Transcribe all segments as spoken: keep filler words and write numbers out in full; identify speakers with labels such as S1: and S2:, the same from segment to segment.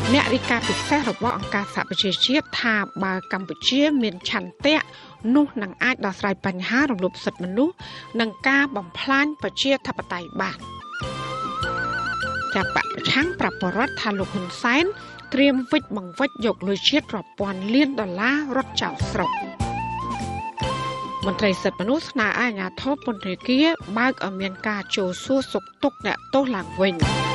S1: អ្នករាយការណ៍ពិសេសរបស់អង្គការសហប្រជាជាតិថាបើកម្ពុជាមានឆន្ទៈនោះនឹងអាចដោះស្រាយបញ្ហារំលោភសិទ្ធិមនុស្សនិងការបំផ្លាញប្រជាធិបតេយ្យបានចាប់បកប្រឆាំងប្រាប់បរដ្ឋថាលោកហ៊ុនសែនត្រៀមវិច្ចបង្វិច្ចយកលុយជាតិរាប់ពាន់លានដុល្លាររត់ចោលស្រុកមន្ត្រីសិទ្ធិមនុស្សស្នើឲ្យអាជ្ញាធរពន្ធនាគារបើកឲ្យមានការចូលសួរសុខទុក្ខអ្នកទោសឡើងវិញ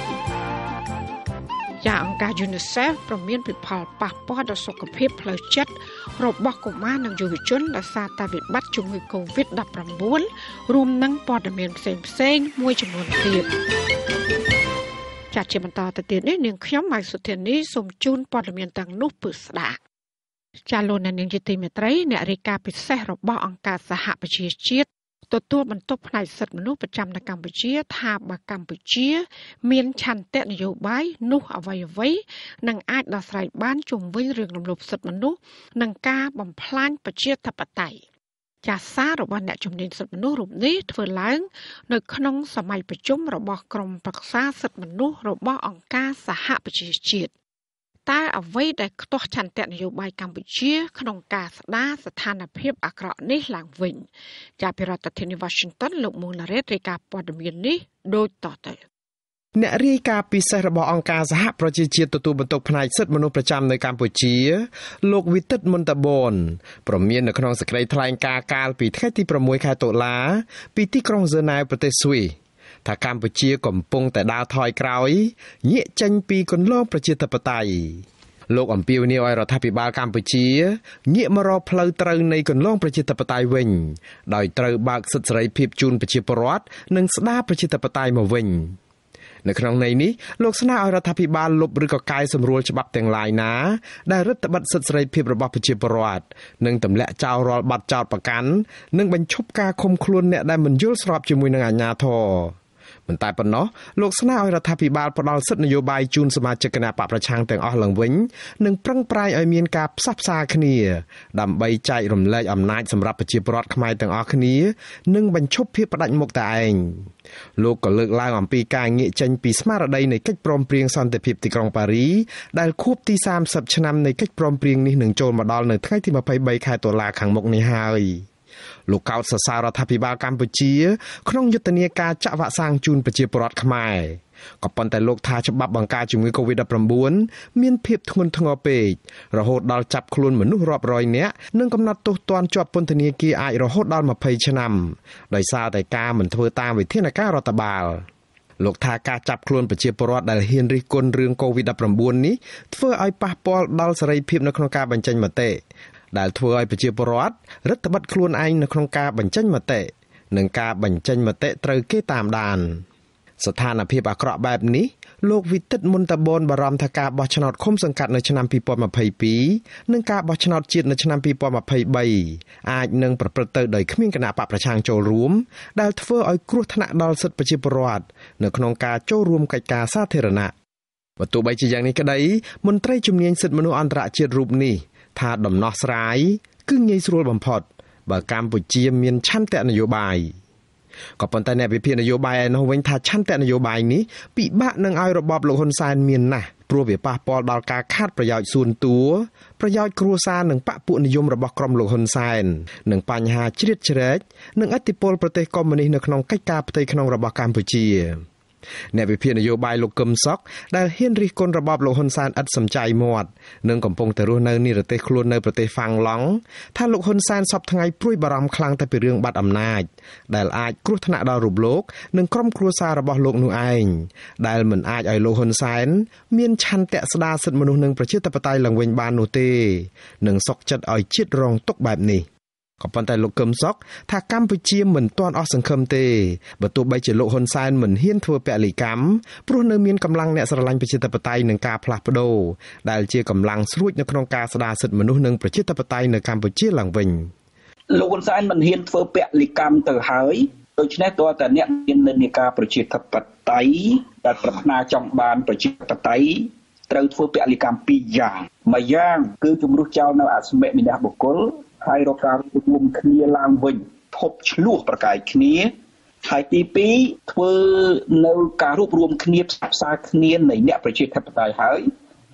S1: យ៉ាងអង្គការ UNICEF ប្រមានពីផលប៉ះពាល់ដល់សុខភាពផ្លូវចិត្តរបស់កុមារនិងយុវជនដោយសារតែវិបត្តិជំងឺ កូវីដ ដប់ប្រាំបួន រួមនឹងព័ត៌មានផ្សេងៗមួយចំនួនទៀតចាត់ជាបន្តទៅទៀតនេះនាងខ្ញុំម៉ៃសុធានីសូមជូនព័ត៌មានទាំងនោះពឺស្ដាប់ចាលោកនាងជាទីមេត្រីអ្នករាយការណ៍ពិសេសរបស់អង្គការសហប្រជាជាតិទទួលបន្ទុកផ្នែកសិទ្ធិមនុស្សប្រចាំនៅកម្ពុជាថាបើកម្ពុជាមានឆន្ទៈនយោបាយនោះអ្វីអ្វីនឹងអាចដោះស្រាយបានជុំវិញរឿងរំលោភសិទ្ធិមនុស្សនិងការបំផ្លាញប្រជាធិបតេយ្យចាសាររបស់អ្នកជំនាញសិទ្ធិមនុស្សរូបនេះធ្វើឡើងនៅក្នុងសម័យប្រជុំរបស់ក្រុមប្រឹក្សាសិទ្ធិមនុស្សរបស់អង្គការសហប្រជាជាតិតែអ្វីដែលខ្ទាស់ឆន្ទៈនយោបាយកម្ពុជាក្នុងការស្ដារស្ថានភាពអាក្រក់នេះឡើងវិញចាប់ពីរដ្ឋធានី Washington លោកមូលណារ៉េតរាយការណ៍ព័ត៌មាននេះដូចតទៅ
S2: អ្នករាយការណ៍ពិសេសរបស់អង្គការសហប្រជាជាតិទទួលបន្ទុកផ្នែកសិទ្ធិមនុស្សប្រចាំនៅកម្ពុជាលោកវិទិតមុនតាបនប្រមាននៅក្នុងសេចក្តីថ្លែងការណ៍កាលពីថ្ងៃទីប្រាំមួយខែតុលាពីទីក្រុងហ្សឺណែវប្រទេសស្វីសថាកម្ពុជាកំពុងតែដើរថយក្រោយងាកចេញពីគន្លងប្រជាធិបតេយ្យលោកអំពាវនាវឲ្យរដ្ឋាភិបាលកម្ពុជាងាកមករកផ្លូវត្រូវនៃគន្លងប្រជាធិបតេយ្យវិញដោយត្រូវបើកសិទ្ធិសេរីភាពជូនប្រជាពលរដ្ឋនិងស្ដារប្រជាធិបតេយ្យមកវិញនៅក្នុងន័យនេះលោកស្នើឲ្យរដ្ឋាភិបាលលុបឬក៏កែសម្រួលច្បាប់ទាំងឡាយណាដែលរឹតបន្តឹងសិទ្ធិសេរីភាពរបស់ប្រជាពលរដ្ឋនិងទម្លាក់ចោលរាល់បទចោទប្រកាន់និងបញ្ឈប់ការឃុំខ្លួនអ្នកដែលមិនយល់ស្របជាមួយនឹងអាជ្ញាធរមិនតែប៉ុណ្ណោះលោកស្នើឲ្យរដ្ឋាភិបាលផ្ដល់សិទ្ធិនយោបាយជូនសមាជិកគណៈបកប្រឆាំងទាំងអស់ឡើងវិញនិងប្រឹងប្រែងឲ្យមានការផ្សះផ្សាគ្នាដើម្បីចែករំលែកអំណាចសម្រាប់ប្រជាពលរដ្ឋខ្មែរទាំងអស់គ្នានិងបញ្ឈប់ភាពផ្ដាច់មុខតែឯងលោកក៏លើកឡើងអំពីការងាកចេញពីស្មារតីនៃកិច្ចព្រមព្រៀងសន្តិភាពទីក្រុងប៉ារីដែលខួបទីសាមសិបឆ្នាំនៃកិច្ចព្រមព្រៀងនេះនឹងចូលមកដល់នៅថ្ងៃទីម្ភៃបីខែតុលាខាងមុខនេះហើយលោកកោតសរសើររដ្ឋាភិបាលកម្ពុជាក្នុងយុទ្ធនាការចាក់វ៉ាក់សាំងជូនប្រជាពលរដ្ឋខ្មែរក៏ប៉ុន្តែលោកថាច្បាប់បង្ការជំងឺ កូវីដ ដប់ប្រាំបួន មានភាពធ្ងន់ធ្ងរពេករហូតដល់ចាប់ខ្លួនមនុស្សរាប់រយនាក់និងកំណត់ទោសទណ្ឌជាប់ពន្ធនាគារអាចរហូតដល់ម្ភៃឆ្នាំដោយសារតែការមិនធ្វើតាមវិធានការរដ្ឋបាលលោកថាការចាប់ខ្លួនប្រជាពលរដ្ឋដែលហ៊ានរិះគន់រឿង កូវីដ ដប់ប្រាំបួន នេះធ្វើឲ្យប៉ះពាល់ដល់សេរីភាពនៅក្នុងការបញ្ចេញមតិដែលធ្វើឲ្យប្រជាពលរដ្ឋរឹតបន្តឹងខ្លួនឯងនៅក្នុងការបញ្ចេញមតិនិងការបញ្ចេញមតិត្រូវគេតាមដានស្ថានភាពអាក្រក់បែបនេះលោកវិទិតមុនតាបនបារម្ភថាការបោះឆ្នោតឃុំសង្កាត់នៅឆ្នាំពីរពាន់ម្ភៃពីរនិងការបោះឆ្នោតជាតិនៅឆ្នាំពីរពាន់ម្ភៃបីអាចនឹងប្រព្រឹត្តទៅដោយគ្មានគណៈបកប្រឆាំងចូលរួមដែលធ្វើឲ្យគ្រោះថ្នាក់ដល់សិទ្ធិប្រជាពលរដ្ឋនៅក្នុងការចូលរួមកិច្ចការសាធារណៈបើទោះបីជាយ៉ាងនេះក្តីមន្ត្រីជំនាញសិទ្ធិមនុស្សអន្តរជាតិរូបនេះថាដំណោះស្រាយគឺងាយស្រួលបំផុតបើកម្ពុជាមានឆន្ទៈនយោបាយក៏ប៉ុន្តែអ្នកវិភាគនយោបាយឯនោះវិញថាឆន្ទៈនយោបាយនេះពិបាកនឹងឲ្យរបបលោកហ៊ុនសែនមានណាស់ព្រោះវាប៉ះពាល់ដល់ការខាតប្រយោជន៍សួនតួប្រយោជន៍គ្រួសារនិងបកពួកនិយមរបស់ក្រុមលោកហ៊ុនសែននិងបញ្ហាជ្រៀតជ្រែកនិងឥទ្ធិពលប្រទេសកុម្មុយនីសនៅក្នុងកិច្ចការផ្ទៃក្នុងរបស់កម្ពុជាអ្នកវិភាគនយោបាយលោកកឹមសុខដែលហ៊ានរិះគន់របបលោកហ៊ុនសែនឥតសំចៃមាត់និងកំពុងតែរស់នៅនិរទេសខ្លួននៅប្រទេសហ្វាំងឡង់ថាលោកហ៊ុនសែនសពថ្ងៃព្រួយបារម្ភខ្លាំងតែពីរឿងបាត់អំណាចដែលអាចគ្រោះថ្នាក់ដល់រូបលោកនិងក្រុមគ្រួសាររបស់លោកនោះឯងដែលមិនអាចឲ្យលោកហ៊ុនសែនមានឆន្ទៈស្ដារសិទ្ធិមនុស្សនិងប្រជាធិបតេយ្យឡើងវិញបាននោះទេនិងសុខចិត្តឲ្យជាតិរងទុក្ខបែបនេះក៏ប៉ុន្តែលោកកឹមសុខថាកម្ពុជាមិនទាន់អស់សង្ឃឹមទេបើទោះបីជាលោកហ៊ុនសែនមិនហ៊ានធ្វើពលិកម្មព្រោះនៅមានកម្លាំងអ្នកស្រឡាញ់ប្រជាធិបតេយ្យនិងការផ្លាស់ប្ដូរដែលជាកម្លាំងស្រួចនៅក្នុងការស្ដារសិទ្ធិមនុស្សនិងប្រជាធិបតេយ្យនៅកម្ពុជាឡើងវិញ
S3: លោកហ៊ុនសែនមិនហ៊ានធ្វើពលិកម្មទៅហើយដូច្នេះតើតើអ្នកមាននិន្នាការប្រជាធិបតេយ្យដែលប្រាថ្នាចង់បានប្រជាធិបតេយ្យត្រូវធ្វើពលិកម្មពីរយ៉ាងមួយយ៉ាងគឺជំរុះចោលនៅអសមមិអ្នកបុគ្គលហើយរកការរួមគ្នាឡើងវិញធប់ឆ្លោះប្រកែកគ្នាហើយទីពីរធ្វើនៅការរួបរวมគ្នាផ្សព្វផ្សាយគ្នានៃអ្នកប្រជាធិបតេយ្យហើយ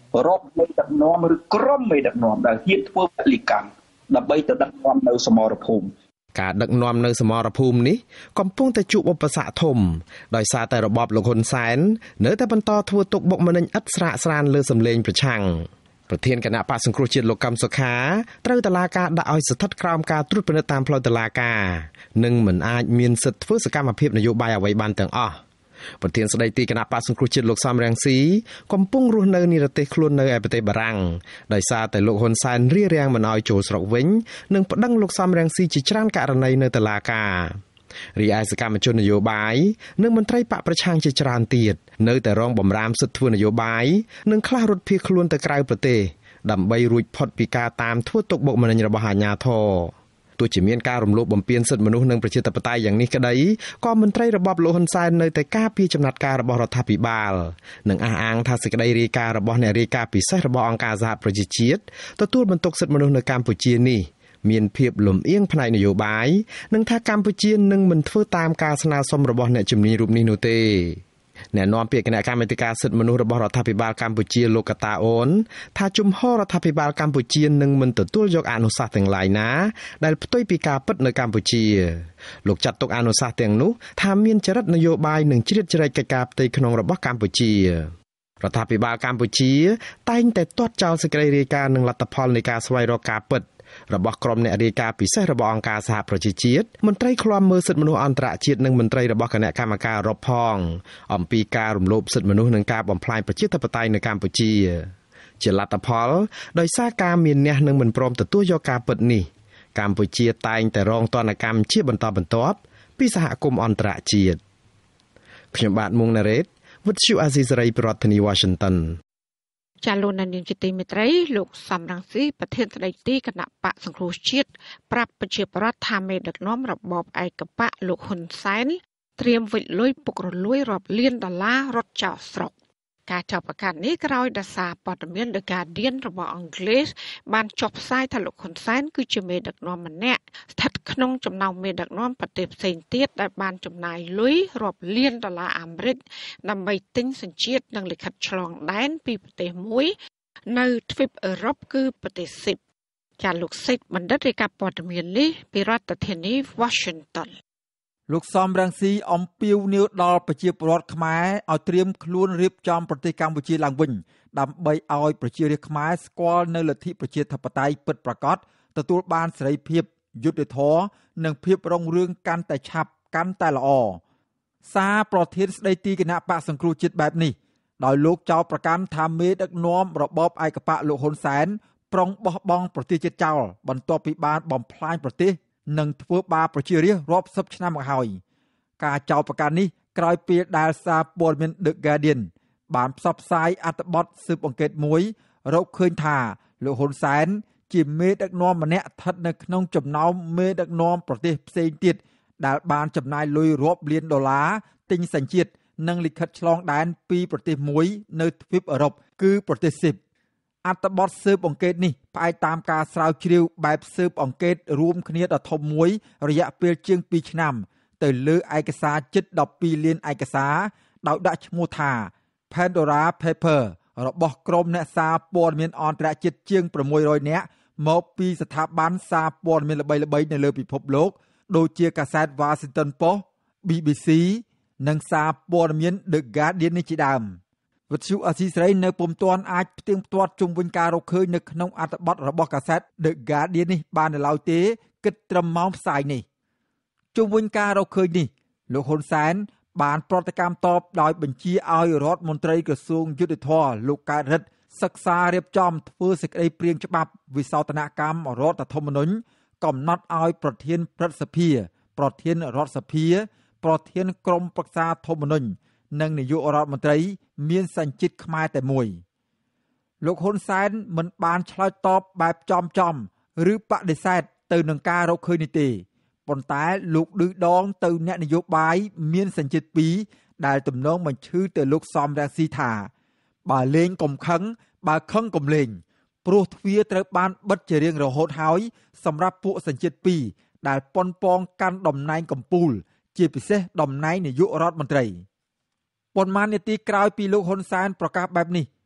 S3: រាប់មេដឹកនាំឬក្រុមមេដឹកនាំដែលហ៊ានធ្វើពលកម្មដើម្បីទៅដឹកនាំនៅសមរភូមិ
S2: ការដឹកនាំនៅសមរភូមិនេះកំពុងតែជួបឧបសគ្គធំដោយសារតែរបបលោកហ៊ុនសែននៅតែបន្តធ្វើទុកបុកម្នេញឥតស្រាកស្រានលើសម្លេងប្រឆាំងប្រធានគណៈបក្សសង្គ្រោះជាតិលោកកឹមសុខាត្រូវតុលាការដាក់ឲ្យស្ថិតក្រោមការត្រួតពិនិត្យតាមផ្លូវតុលាការនិងមិនអាចមានសិទ្ធិធ្វើសកម្មភាពនយោបាយអ្វីបានទាំងអស់ប្រធានស្ដីទីគណៈបក្សសង្គ្រោះជាតិលោកសំរងស៊ីកំពុងរស់នៅនិរទេសខ្លួននៅឯប្រទេសបារាំងដោយសារតែលោកហ៊ុនសែនរារាំងមិនឲ្យចូលស្រុកវិញនិងប្តឹងលោកសំរងស៊ីជាច្រើនករណីនៅតុលាការរីឯសកម្មជននយោបាយនិងមន្ត្រីបកប្រឆាំងជាច្រើនទៀតនៅតែរងបំរាមសិទ្ធិធ្វើនយោបាយនិងខ្លះរត់ភៀសខ្លួនទៅក្រៅប្រទេសដើម្បីរួចផុតពីការតាមធ្វើទុកបុកម្នេញរបស់អាជ្ញាធរទោះជាមានការរំលោភបំពានសិទ្ធិមនុស្សនិងប្រជាធិបតេយ្យយ៉ាងនេះក្តីក៏មន្ត្រីរបបលោកហ៊ុនសែននៅតែការពារចំណាត់ការរបស់រដ្ឋាភិបាលនិងអះអាងថាសេចក្តីរាយការណ៍របស់អ្នករាយការណ៍ពិសេសរបស់អង្គការសហប្រជាជាតិទទួលបន្ទុកសិទ្ធិមនុស្សនៅកម្ពុជានេះមានភាពលំអៀងផ្នែកនយោបាយនិងថាកម្ពុជានឹងមិនធ្វើតាមការស្នើសុំរបស់អ្នកជំនាញរូបនេះនោះទេអ្នកនាំពាក្យគណៈកម្មាធិការសិទ្ធិមនុស្សរបស់រដ្ឋាភិបាលកម្ពុជាលោកកតាអូនថាជំហររដ្ឋាភិបាលកម្ពុជានឹងមិនទទួលយកអនុសាសន៍ទាំងឡាយណាដែលផ្ទុយពីការពិតនៅកម្ពុជាលោកចាត់ទុកអនុសាសន៍ទាំងនោះថាមានចរិតនយោបាយនិងជ្រៀតជ្រែកកិច្ចការផ្ទៃក្នុងរបស់កម្ពុជារដ្ឋាភិបាលកម្ពុជាតែងតែទាត់ចោលសេចក្តីរាយការណ៍និងលទ្ធផលនៃការស្វែងរកការពិតរបស់ក្រុមអ្នករាយការណ៍ពិសេសរបស់អង្គការសហប្រជាជាតិមន្ត្រីឃ្លាំមើលសិទ្ធិមនុស្សអន្តរជាតិនិងមន្ត្រីរបស់គណៈកម្មការអឺរ៉ុបផងអំពីការរំលោភសិទ្ធិមនុស្សនិងការបំផ្លាញប្រជាធិបតេយ្យនៅកម្ពុជាជាលទ្ធផលដោយសារការមានអ្នកនឹងមិនព្រមទទួលយកការពិតនេះកម្ពុជាតែងតែរងទណ្ឌកម្មជាបន្តបន្ទាប់ពីសហគមន៍អន្តរជាតិខ្ញុំបាទមុងណារ៉េត វិទ្យុអាស៊ីសេរីប្រធានាធិបតី Washington
S1: ចាលោកនាយកជាទីមេត្រីលោកសំរងស៊ីប្រធានស្ដីទីគណៈបកសង្គ្រោះជាតិប្រាប់ប្រជាពលរដ្ឋថាមេដឹកនាំរបបឯកបកលោកហ៊ុនសែនត្រៀមវិលលុយពុករលួយរាប់លានដុល្លាររត់ចោលស្រុកការចាប់ប្រកាន់នេះក្រោយដោយសារព័ត៌មាន The Guardian របស់អង់គ្លេសបានចុះផ្សាយថាលោកហ៊ុនសែនគឺជាមេដឹកនាំម្នាក់ស្ថិតក្នុងចំណោមមេដឹកនាំប្រទេសផ្សេងទៀតដែលបានចំណាយលុយរាប់លានដុល្លារអាមេរិកដើម្បីទិញសញ្ជាតិនិងលិខិតឆ្លងដែនពីប្រទេសមួយនៅទ្វីបអឺរ៉ុបគឺប្រទេសស៊ីបចាលោកសេចបណ្ឌិតរាយការណ៍ព័ត៌មាននេះពីរដ្ឋធានី Washington
S4: លោកសំរងស៊ីអំពាវនាវដល់ប្រជាពលរដ្ឋខ្មែរឲ្យត្រៀមខ្លួនរៀបចំប្រទេសកម្ពុជាឡើងវិញដើម្បីឲ្យប្រជារាស្ត្រខ្មែរស្គាល់នៅលទ្ធិប្រជាធិបតេយ្យពិតប្រាកដទទួលបានសេរីភាពយុត្តិធម៌និងភាពរុងរឿងកាន់តែឆាប់កាន់តែល្អសារប្រធានស្ដីទីគណៈបកសង្គ្រោះជាតិបែបនេះដោយលោកចោទប្រកាន់ថាមេដឹកនាំរបបឯកបកលោកហ៊ុនសែនប្រុងបោះបង់ប្រទេសជាតិចោលបន្ទាប់ពីបានបំផ្លាញប្រទេសនិងធ្វើបាបប្រជារាស្ត្ររាប់សិបឆ្នាំមកហើយការចោទប្រកាន់នេះក្រោយពេលដែលសារព័ត៌មាន The Guardian បានផ្សព្វផ្សាយអត្ថបទស៊ើបអង្កេតមួយរកឃើញថាលោកហ៊ុនសែនជាមេដឹកនាំម្នាក់ស្ថិតនៅក្នុងចំណោមមេដឹកនាំប្រទេសផ្សេងទៀតដែលបានចំណាយលុយរាប់លានដុល្លារទិញសញ្ជាតិនិងលិខិតឆ្លងដែនពីប្រទេសមួយនៅទ្វីបអឺរ៉ុបគឺប្រទេសស៊ីបអត្ថបទស៊ើបអង្កេតនេះផ្អែកតាមការស្រាវជ្រាវបែបស៊ើបអង្កេតរួមគ្នាដ៏ធំមួយរយៈពេលជាងពីរឆ្នាំទៅលើឯកសារជិតដប់ពីរលានឯកសារដោយដាក់ឈ្មោះថា Pandora Paper របស់ក្រុមអ្នកសារព័ត៌មានអន្តរជាតិជាងប្រាំមួយរយនាក់មកពីស្ថាប័នសារព័ត៌មានល្បីៗនៅលើពិភពលោកដូចជាកាសែត Washington Post, ប៊ី ប៊ី ស៊ី និងសារព័ត៌មាន The Guardian នេះជាដើមវិទ្យុអាស៊ីសេរីនៅពុំទាន់អាចផ្ទៀងផ្ទាត់ជុំវិញការរកឃើញនៅក្នុងអត្ថបទរបស់កាសែត The Guardian នេះបាននៅឡើយទេគិតត្រឹមម៉ោងផ្សាយនេះជុំវិញការរកឃើញនេះលោកហ៊ុនសែនបានប្រតិកម្មតបដោយបញ្ជាឲ្យរដ្ឋមន្ត្រីក្រសួងយុទ្ធភ័ពលោកកើតរិទ្ធសិក្សារៀបចំធ្វើសេចក្តីព្រាងច្បាប់វិសោធនកម្មរដ្ឋធម្មនុញ្ញកំណត់ឲ្យប្រធានព្រឹទ្ធសភាប្រធានរដ្ឋសភាប្រធានក្រុមប្រឹក្សាធម្មនុញ្ញនិងនាយករដ្ឋមន្ត្រីមានសញ្ជាតិខ្មែរតែមួយលោកហ៊ុនសែនមិនបានឆ្លើយតបបែបចំចំឬបដិសេធទៅនឹងការរកឃើញនេះទេប៉ុន្តែលោកឌឺដងទៅអ្នកនយោបាយមានសញ្ជាតិពីរដែលទំនងបញ្ឈឺទៅលោកសំរងស៊ីថាបើលេងកុំខឹងបើខឹងកុំលេងព្រោះទ្វារត្រូវបានបិទជារៀងរហូតហើយសម្រាប់ពួកសញ្ជាតិពីរដែលប៉ុនប៉ងកាន់តំណែងកំពូលជាពិសេសតំណែងនាយករដ្ឋមន្ត្រីប៉ុន្មាននាទីក្រោយពីលោកហ៊ុនសែនប្រកាសបែបនេះ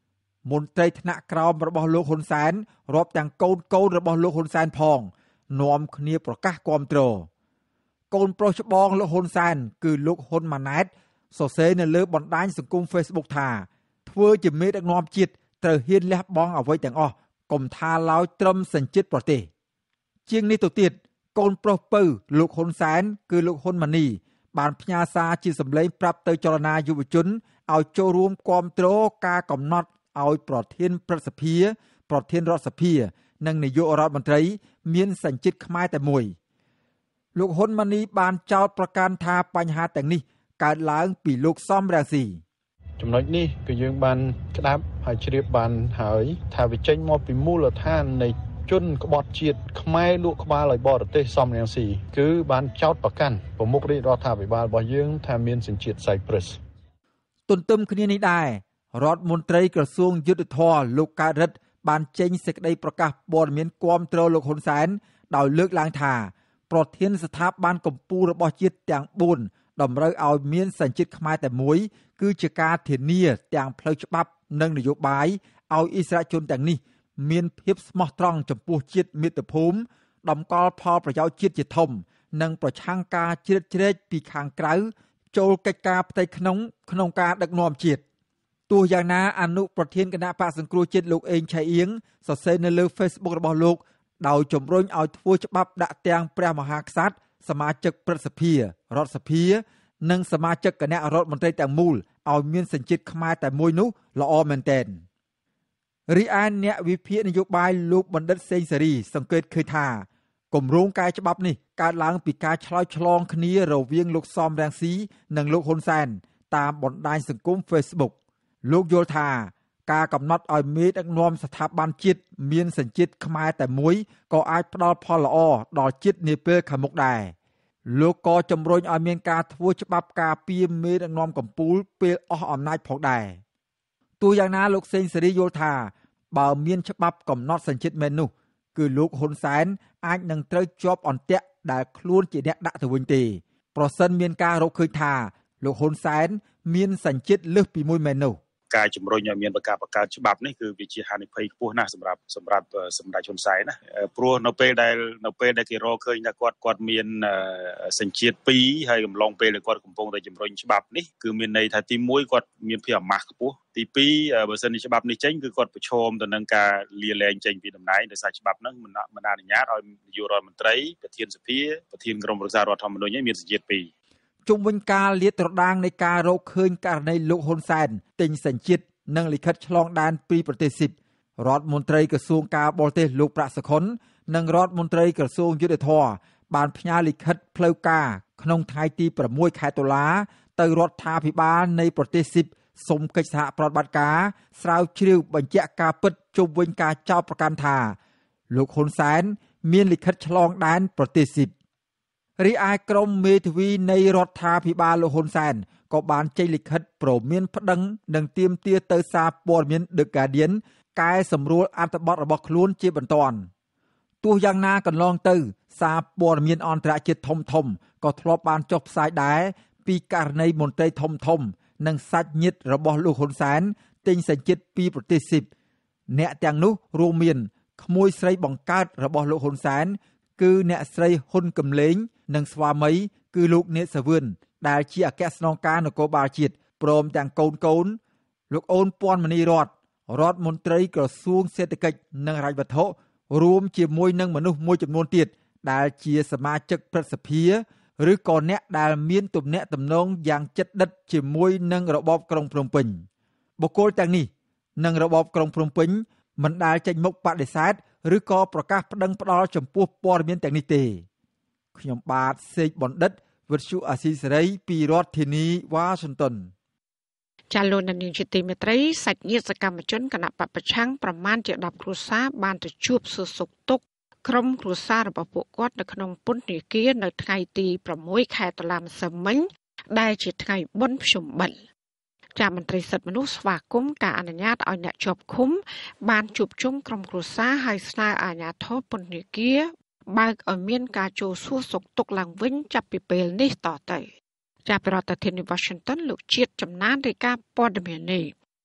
S4: មន្ត្រីថ្នាក់ក្រោមរបស់លោកហ៊ុនសែនរាប់ទាំងកូនកូនរបស់លោកហ៊ុនសែនផងនាំគ្នាប្រកាសគាំទ្រកូនប្រុសច្បងលោកហ៊ុនសែនគឺលោកហ៊ុនម៉ាណែតសរសេរនៅលើបណ្ដាញសង្គម Facebook ថាធ្វើជាមេដឹកនាំជាតិត្រូវហ៊ានលះបង់អ្វីទាំងអស់កុំថាឡើយត្រឹមសញ្ជាតិប្រទេសជាងនេះទៅទៀតកូនប្រុសពៅលោកហ៊ុនសែនគឺលោកហ៊ុនម៉ាណីបានផ្ញើសារជាសម្លេងប្រាប់ទៅចលនាយុវជនឲ្យចូលរួមគាំទ្រការកំណត់ឲ្យប្រធានព្រឹទ្ធសភាប្រធានរដ្ឋសភានិងនាយករដ្ឋមន្ត្រីមានសញ្ជាតិខ្មែរតែមួយលោកហ៊ុនម៉ាណីបានចោទប្រកាន់ថាបញ្ហាទាំងនេះកើតឡើងពីលោកសំរងស៊ី
S5: ចំណុចនេះគឺយើងបានក្តាប់ហើយជ្រាបបានហើយថាវាចេញមកពីមូលដ្ឋាននៃជនក្បត់ជាតិខ្មែរលក់ក្បាលឲ្យបរទេសសំរងស៊ីគឺបានចោទប្រកាន់ប្រមុខរាជរដ្ឋាភិបាលរបស់យើងថាមានសញ្ជាតិសៃប្រុស
S4: ទន្ទឹមគ្នានេះដែររដ្ឋមន្ត្រីក្រសួងយុទ្ធភ័ពលោកកើតរិទ្ធបានចេញសេចក្តីប្រកាសព័ត៌មានគាំទ្រលោកហ៊ុនសែនដោយលើកឡើងថាប្រធានស្ថាប័នកម្ពុជារបស់ជាតិទាំងបួនតម្រូវឲ្យមានសញ្ជាតិខ្មែរតែមួយគឺជាការធានាទាំងផ្លូវច្បាប់និងនយោបាយឲ្យអិសរាជជនទាំងនេះមានភាពស្មោះត្រង់ចំពោះជាតិមាតុភូមិតម្កល់ផលប្រយោជន៍ជាតិជាធំនិងប្រឆាំងការជ្រៀតជ្រែកពីខាងក្រៅចូលកិច្ចការផ្ទៃក្នុងក្នុងការដឹកនាំជាតិទោះយ៉ាងណាអនុប្រធានគណៈបក្សសង្គ្រោះជាតិលោកអេងឆៃអៀងសរសេរនៅលើ Facebook របស់លោកដោយជំរុញឲ្យធ្វើច្បាប់ដាក់ទាំងព្រះមហាក្សត្រសមាជិកព្រឹទ្ធសភារដ្ឋសភានិងសមាជិកគណៈរដ្ឋមន្ត្រីទាំងមូលឲ្យមានសញ្ជាតិខ្មែរតែមួយនោះល្អមែនទែនរីឯអ្នកវិភាគនយោបាយលោកបណ្ឌិតសេងសេរីសង្កេតឃើញថាគម្រោងកែច្បាប់នេះកើតឡើងពីការឆ្លើយឆ្លងគ្នារវាងលោកសំរងស៊ីនិងលោកហ៊ុនសែនតាមបណ្ដាញសង្គម Facebook លោកយល់ថាការកំណត់ឲ្យមេដឹកនាំស្ថាប័នជាតិមានសញ្ជាតិខ្មែរតែមួយក៏អាចផ្ដល់ផលល្អដល់ជាតិនាពេលខាងមុខដែរលោកក៏ជំរុញឲ្យមានការធ្វើច្បាប់ការពារមេដឹកនាំកម្ពុជាពេលអស់អំណាចផងដែរទោះយ៉ាងណាលោកសេងសេរីយល់ថាបើមានច្បាប់កំណត់សញ្ជាតិមែននោះគឺលោកហ៊ុនសែនអាចនឹងត្រូវជាប់អន្ទាក់ដែលខ្លួនជាអ្នកដាក់ទៅវិញទេប្រសិនមានការរកឃើញថាលោកហ៊ុនសែនមានសញ្ជាតិលើសពីមួយមែននោះ
S6: ការជំរុញឲ្យមានបង្កើតបង្កើតច្បាប់នេះគឺវាជាហានិភ័យខ្ពស់ណាស់សម្រាប់សម្រាប់សម្ដេចហ៊ុនសែនណាព្រោះនៅពេលដែលនៅពេលដែលគេរកឃើញថាគាត់គាត់មានសញ្ជាតិពីរហើយកំឡុងពេលដែលគាត់កំពុងតែជំរុញច្បាប់នេះគឺមានន័យថាទីមួយគាត់មានភាពអាម៉ាស់ខ្ពស់ទីពីរបើសិនជាច្បាប់នេះចេញគឺគាត់ប្រឈមទៅនឹងការលាលែងចេញពីតំណែងដោយសារច្បាប់ហ្នឹងមិនអនុញ្ញាតឲ្យនាយករដ្ឋមន្ត្រីប្រធានសភាប្រធានក្រុមប្រឹក្សារដ្ឋធម្មនុញ្ញមានសញ្ជាតិពីរ
S4: ជុំវិញការលាតត្រដាងនៃការរកឃើញករណីលោកហ៊ុនសែនទិញសញ្ជាតិនិងលិខិតឆ្លងដែនពីប្រទេសស៊ីបរដ្ឋមន្ត្រីក្រសួងការបរទេសលោកប្រាក់សុខុននិងរដ្ឋមន្ត្រីក្រសួងយុទ្ធភ័ពបានផ្ញើលិខិតផ្លូវការក្នុងថ្ងៃទីប្រាំមួយខែតុលាទៅរដ្ឋាភិបាលនៃប្រទេសស៊ីបសូមកិច្ចសហប្រតិបត្តិការស្រាវជ្រាវបញ្ជាក់ការពិតជុំវិញការចោទប្រកាន់ថាលោកហ៊ុនសែនមានលិខិតឆ្លងដែនប្រទេសស៊ីបរីឯក្រុមមេធាវីនៃរដ្ឋាភិបាលលោកហ៊ុនសែនក៏បានចេញលិខិតព្រមានប្តឹងនិងទាមទារទៅសារព័ត៌មាន The Guardian កែសម្រួលអត្ថបទរបស់ខ្លួនជាបន្ទាន់ទោះយ៉ាងណាកន្លងទៅសារព័ត៌មានអន្តរជាតិធំធំក៏ធ្លាប់បានចុះផ្សាយដែរពីករណីមន្ត្រីធំធំនិងសាច់ញាតិរបស់លោកហ៊ុនសែនទិញសញ្ជាតិពីប្រទេសស៊ីបអ្នកទាំងនោះរួមមានក្មួយស្រីបង្កើតរបស់លោកហ៊ុនសែនគឺអ្នកស្រីហ៊ុនកំលែងនិងស្វាមីគឺលោកនេតសាវឿនដែលជាអគ្គស្នងការនគរបាលជាតិព្រមទាំងកូនកូនលោកអូនពាន់មនីរតរដ្ឋមន្ត្រីក្រសួងសេដ្ឋកិច្ចនិងហិរញ្ញវត្ថុរួមជាមួយនឹងមនុស្សមួយចំនួនទៀតដែលជាសមាជិកព្រឹទ្ធសភាឬក៏អ្នកដែលមានទំនាក់ទំនងយ៉ាងជិតដិតជាមួយនឹងរបបក្រុងភ្នំពេញបុគ្គលទាំងនេះនិងរបបក្រុងភ្នំពេញមិនដែលចេញមុខបដិសេធឬក៏ប្រកាសប្តឹងផ្តល់ចំពោះព័ត៌មានទាំងនេះទេខ្ញុំបាទសេកបណ្ឌិតវិទ្យុអាស៊ីសេរីពីរដ្ឋធានីវ៉ាស៊ីនតោន
S1: ចាលោកនាងជាទីមេត្រីសាច់ញាតិសកម្មជនគណៈបព្វប្រឆាំងប្រមាណជាដប់គ្រួសារបានទៅជួបសួរសុខទុក្ខក្រុមគ្រួសាររបស់ពួកគាត់នៅក្នុងពន្ធនាគារនៅថ្ងៃទីប្រាំមួយខែតុលាម្សិលមិញដែលជាថ្ងៃបុណ្យភ្ជុំបិណ្ឌចាមន្ត្រីសិទ្ធិមនុស្សស្វាគមន៍ការអនុញ្ញាតឲ្យអ្នកជាប់ឃុំបានជួបជុំក្រុមគ្រួសារហើយស្នើអាជ្ញាធរពន្ធនាគារបើកឲ្យមានការចូលសួរសុខទុក្ខឡើងវិញចាប់ពីពេលនេះតទៅចាប់ពីរដ្ឋធានី Washington លោកជាតិចំណានរាយការណ៍ព័ត៌មាននេះ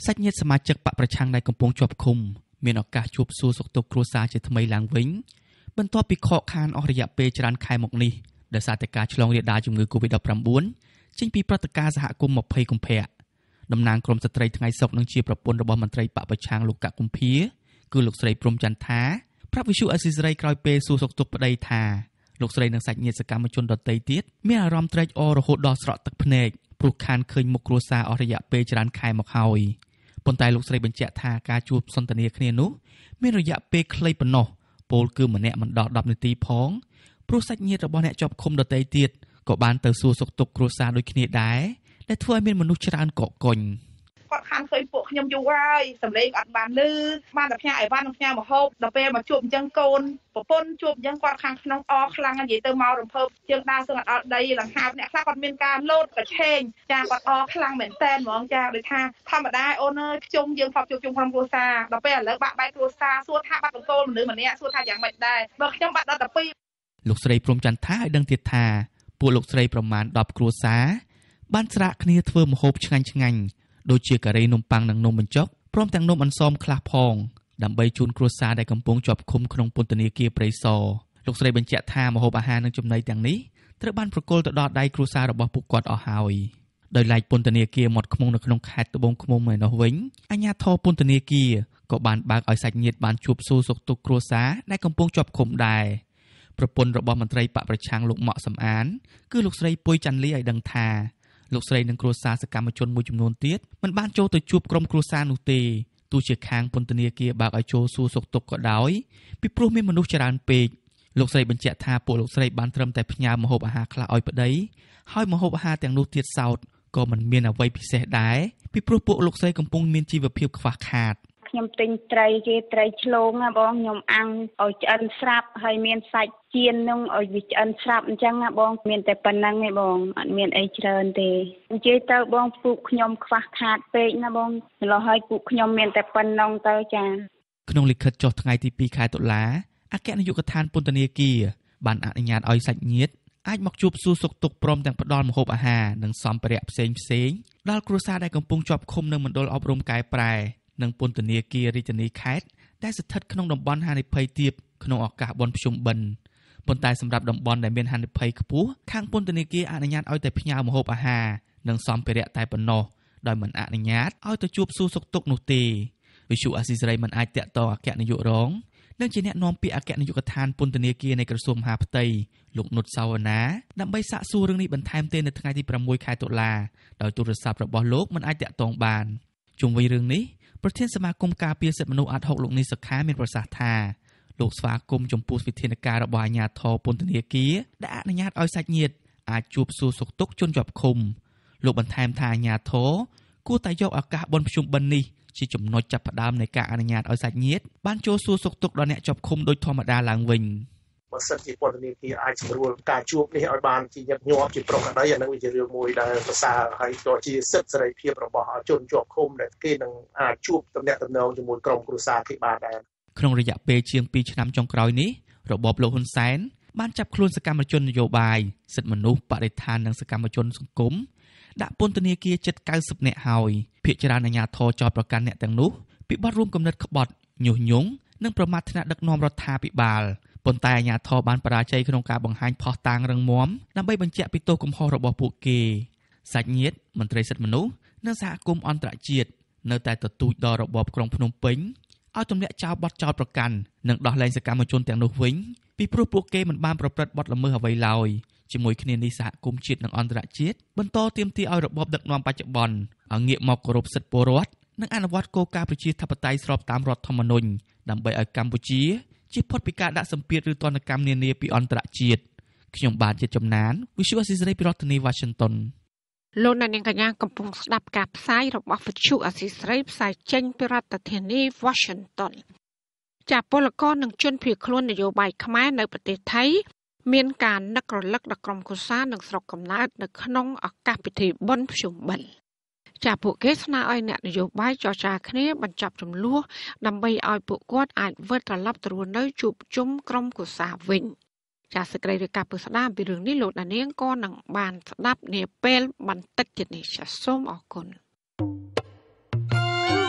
S7: សាច់ញាតិសមាជិកបកប្រឆាំងដែលកំពុងជាប់ឃុំមានឱកាសជួបសួរសុខទុក្ខគ្រួសារជាថ្មីឡើងវិញបន្ទាប់ពីខកខានអស់រយៈពេលច្រើនខែមកនេះដោយសារតែការឆ្លងរាលដាលជំងឺ កូវីដ ដប់ប្រាំបួន ចេញពីព្រឹត្តិការណ៍សហគមន៍20កុម្ភៈតំណាងក្រមស្ត្រីថ្ងៃសុក្រនិងជាប្រពន្ធរបស់មន្ត្រីបកប្រឆាំងលោកកកុម្ភាគឺលោកស្រីព្រំចន្ទថាប្រាប់វិទ្យុអេស៊ីសេរីក្រោយពេលសួរសុខទុក្ខប្តីថាលោកស្រីនិងសាច់ញាតិសកម្មជនដទៃទៀតមានអារម្មណ៍ត្រេកអររហូតដល់ស្រក់ទឹកភ្នែកព្រោះខានឃើញមុខគ្រួសារអស់រយៈពេលច្រើនខែមកហើយប៉ុន្តែលោកស្រីបញ្ជាក់ថាការជួបសន្ទនាគ្នានោះមានរយៈពេលខ្លីប៉ុណ្ណោះពលគឺម្នាក់មិនដល់ដប់នាទីផងព្រោះសាច់ញាតិរបស់អ្នកជាប់ឃុំដទៃទៀតក៏បានទៅសួរសុខទុក្ខគ្រួសារដូចគ្នាដែរដែលធ្វើឲ្យមានមនុស្សច្រើនកកកុញ
S8: គាត់ខានឃើញពួកខ្ញុំយូរហើយសម្លេងអត់បានលឺបានតែផ្ញើអីវ៉ាន់ផ្ញើមហូបដល់ពេលមកជួបអញ្ចឹងកូនប្រពន្ធជួបអញ្ចឹងគាត់ខាងក្នុងអខ្លាំងនិយាយទៅមករំភើបជើងដើរសឹងអត់ដីលង្ហាបអ្នកខ្លះគាត់មានការលោតប្រឆេងចាគាត់អខ្លាំងមែនតែនហ្មងចាដូចថាធម្មតាអូនអើយខ្ជុំយើងផងជួបជុំក្រុមគ្រួសារដល់ពេលឥឡូវបាក់បែកគ្រួសារសួរថាបាត់បង្គោលមនុស្សម្នាក់សួរថាយ៉ាងម៉េចដែរបើខ្ញុំបាត់ដល់តែពីរ
S7: លោកស្រីព្រំចន្ទថាឲ្យដឹងទៀតថាពួកលោកស្រីប្រមាណដប់គ្រួសារបានស្រាក់គ្នាធ្វើម្ហូបឆ្ងាញ់ឆ្ងាញ់ដូចជាការីនំប៉័ងនិងនំបញ្ចុកព្រមទាំងនំអន្សមខ្លះផងដើម្បីជូនគ្រួសារដែលកំពុងជាប់ឃុំក្នុងពន្ធនាគារព្រៃសរលោកស្រីបញ្ជាក់ថាម្ហូបអាហារនិងចំណីទាំងនេះត្រូវបានប្រគល់ទៅដល់ដៃគ្រួសាររបស់ពួកគាត់អស់ហើយដោយឡែកពន្ធនាគារមាត់ឃ្មុំនៅក្នុងខេត្តត្បូងឃ្មុំឯនោះវិញអាជ្ញាធរពន្ធនាគារក៏បានបើកឲ្យសាច់ញាតិបានជួបសួរសុខទុក្ខគ្រួសារដែលកំពុងជាប់ឃុំដែរប្រពន្ធរបស់មន្ត្រីបកប្រឆាំងលោកម៉ាក់សំអានគឺលោកស្រីពុយច័ន្ទលីឲ្យដឹងថាលោកស្រីនិងគ្រួសារសកម្មជនមួយចំនួនទៀតមិនបានចូលទៅជួបក្រុមគ្រួសារនោះទេទោះជាខាងពន្ធនាគារបើកឲ្យចូលសួរសុខទុក្ខក៏ដោយពីព្រោះមានមនុស្សច្រើនពេកលោកស្រីបញ្ជាក់ថាពួកលោកស្រីបានត្រឹមតែផ្ញើម្ហូបអាហារខ្លះឲ្យប្តីហើយម្ហូបអាហារទាំងនោះទៀតសោតក៏មិនមានអ្វីពិសេសដែរពីព្រោះពួកលោកស្រីកំពុងមានជីវភាពខ្វះខាត
S9: ខ្ញុំទិញត្រីគេត្រីឆ្លងណាបងខ្ញុំអាំងឲ្យឆ្អិនស្រាប់ហើយមានសាច់ចៀននឹងឲ្យវាឆ្អិនស្រាប់អញ្ចឹងណាបងមានតែប៉ុណ្្នឹងឯងបងអត់មានអីច្រើនទេនិយាយទៅបងពូកខ្ញុំខ្វះខាតពេកណាបងម្ល៉េះហើយពូកខ្ញុំមានតែប៉ុណ្ណឹងទៅចា
S7: ក្នុងលិខិតចុះថ្ងៃទីពីរខែតុលាអគ្គនាយកដ្ឋានពន្ធនាគារបានអនុញ្ញាតឲ្យសាច់ញាតិអាចមកជួបសួរសុខទុក្ខព្រមទាំងផ្ដល់ម្ហូបអាហារនិងសម្ភារៈផ្សេងផ្សេងដល់គ្រួសារដែលកំពុងជាប់ឃុំនៅមណ្ឌលអប់រំកែប្រែនិងពន្ធនាគាររាជធានីខេត្តដែលស្ថិតក្នុងតំបន់ហានិភ័យទាបក្នុងឱកាសបុណ្យភ្ជុំបិណ្ឌប៉ុន្តែសម្រាប់តំបន់ដែលមានហានិភ័យខ្ពស់ខាងពន្ធនាគារអនុញ្ញាតឲ្យតែផ្ញើម្ហូបអាហារនិងសម្ភារៈតែប៉ុណ្ណោះដោយមិនអនុញ្ញាតឲ្យទៅជួបសួរសុខទុក្ខនោះទេវិសុអាស៊ីសេរីមិនអាចតាក់ទងអគ្គនាយករងនិងជាអ្នកនាំពាក្យអគ្គនាយកដ្ឋានពន្ធនាគារនៃក្រសួងមហាផ្ទៃលោកនុតសាវណ្ណាដើម្បីសាកសួររឿងនេះបន្ថែមទេនៅថ្ងៃទីប្រាំមួយខែតុលាដោយទូរស័ព្ទរបស់លោកមិនអាចតាក់ទងបានជុំវិញរឿងនេះប្រធានសមាគមការពារសិទ្ធិមនុស្សអាត់ហុកលោកនីសុខាមានប្រសាសន៍ថាលោកស្វាគមន៍ចំពោះវិធានការរបស់អាជ្ញាធរពន្ធនាគារដែលអនុញ្ញាតឲ្យសាច់ញាតិអាចជួបសួរសុខទុក្ខជនជាប់ឃុំលោកបន្ថែមថាអាជ្ញាធរគួរតែយកឱកាសបុណ្យភ្ជុំបិណ្ឌនេះជាចំណុចចាប់ផ្ដើមនៃការអនុញ្ញាតឲ្យសាច់ញាតិបានចូលសួរសុខទុក្ខដល់អ្នកជាប់ឃុំដោយធម្មតាឡើងវិញ
S10: បើសិនជាពន្ធនាគារអាចស្រួលការជួបនេះឲ្យបានជាញឹកញាប់ជាប្រកបដោយអានឹងវាជារឿងមួយដែលប្រសើរហើយក៏ជាសិទ្ធិសេរីភាពរបស់ជនជាប់ឃុំដែលគេនឹងអាចជួបទំនាក់ទំនងជាមួយក្រុមគ្រួសារគេបានដែរ
S7: ក្នុងរយៈពេលជាងពីរឆ្នាំចុងក្រោយនេះរបបលោកហ៊ុនសែនបានចាប់ខ្លួនសកម្មជននយោបាយសិទ្ធិមនុស្សបរិស្ថាននិងសកម្មជនសង្គមដាក់ពន្ធនាគារជិតកៅសិបនាក់ហើយភាគច្រើនអាជ្ញាធរចោទប្រកាន់អ្នកទាំងនោះពីបទរួមគំនិតក្បត់ញុះញង់និងប្រមាថថ្នាក់ដឹកនាំរដ្ឋាភិបាលប៉ុន្តែអាជ្ញាធរបានបរាជ័យក្នុងការបង្ហាញភស្តុតាងរឹងមាំដើម្បីបញ្ជាក់ពីទោសកំហុសរបស់ពួកគេសាច់ញាតិមន្ត្រីសិទ្ធិមនុស្សនិងសហគមន៍អន្តរជាតិនៅតែទទូចដល់របបក្រុងភ្នំពេញឲ្យទម្លាក់ចោលបទចោទប្រកាន់និងដោះលែងសកម្មជនទាំងនោះវិញពីព្រោះពួកគេមិនបានប្រព្រឹត្តបទល្មើសអ្វីឡើយជាមួយគ្នានេះសហគមន៍ជាតិនិងអន្តរជាតិបន្តទាមទារឲ្យរបបដឹកនាំបច្ចុប្បន្នឲ្យងាកមកគោរពសិទ្ធិពលរដ្ឋនិងអនុវត្តគោលការណ៍ប្រជាធិបតេយ្យស្របតាមរដ្ឋធម្មនុញ្ញដើម្បីឲ្យកម្ពុជាជៀសផុតពីការដាក់សម្ពាធឬទណ្ឌកម្មនានាពីអន្តរជាតិខ្ញុំបាទជាចំណាន Visual Assisray ពីរដ្ឋធានី Washington
S1: លោកអ្នកនាងកញ្ញាកំពុងស្ដាប់ការផ្សាយរបស់ Visual Assisray ផ្សាយចេញពីរដ្ឋធានី Washington ចាពលករនិងជនភៀសខ្លួននយោបាយខ្មែរនៅប្រទេសថៃមានការនឹករលឹកដល់ក្រុមគូសានិងស្រុកកំណើតនៅក្នុងឱកាសពិធីបុណ្យភ្ជុំបិណ្ឌចាពួកគេស្នើឲ្យអ្នកនយោបាយចរចាគ្នាបញ្ចប់ចំនួនដើម្បីឲ្យពួកគាត់អាចវិលត្រឡប់ទៅរស់នៅជួបជុំក្រុមគូសាវិញចាសេចក្តីរាយការណ៍ពីស្ដាមពីរឿងនេះលោកដានៀងក៏នឹងបានស្ដាប់នាពេលបន្តិចទៀតនេះចាសូមអរគុណ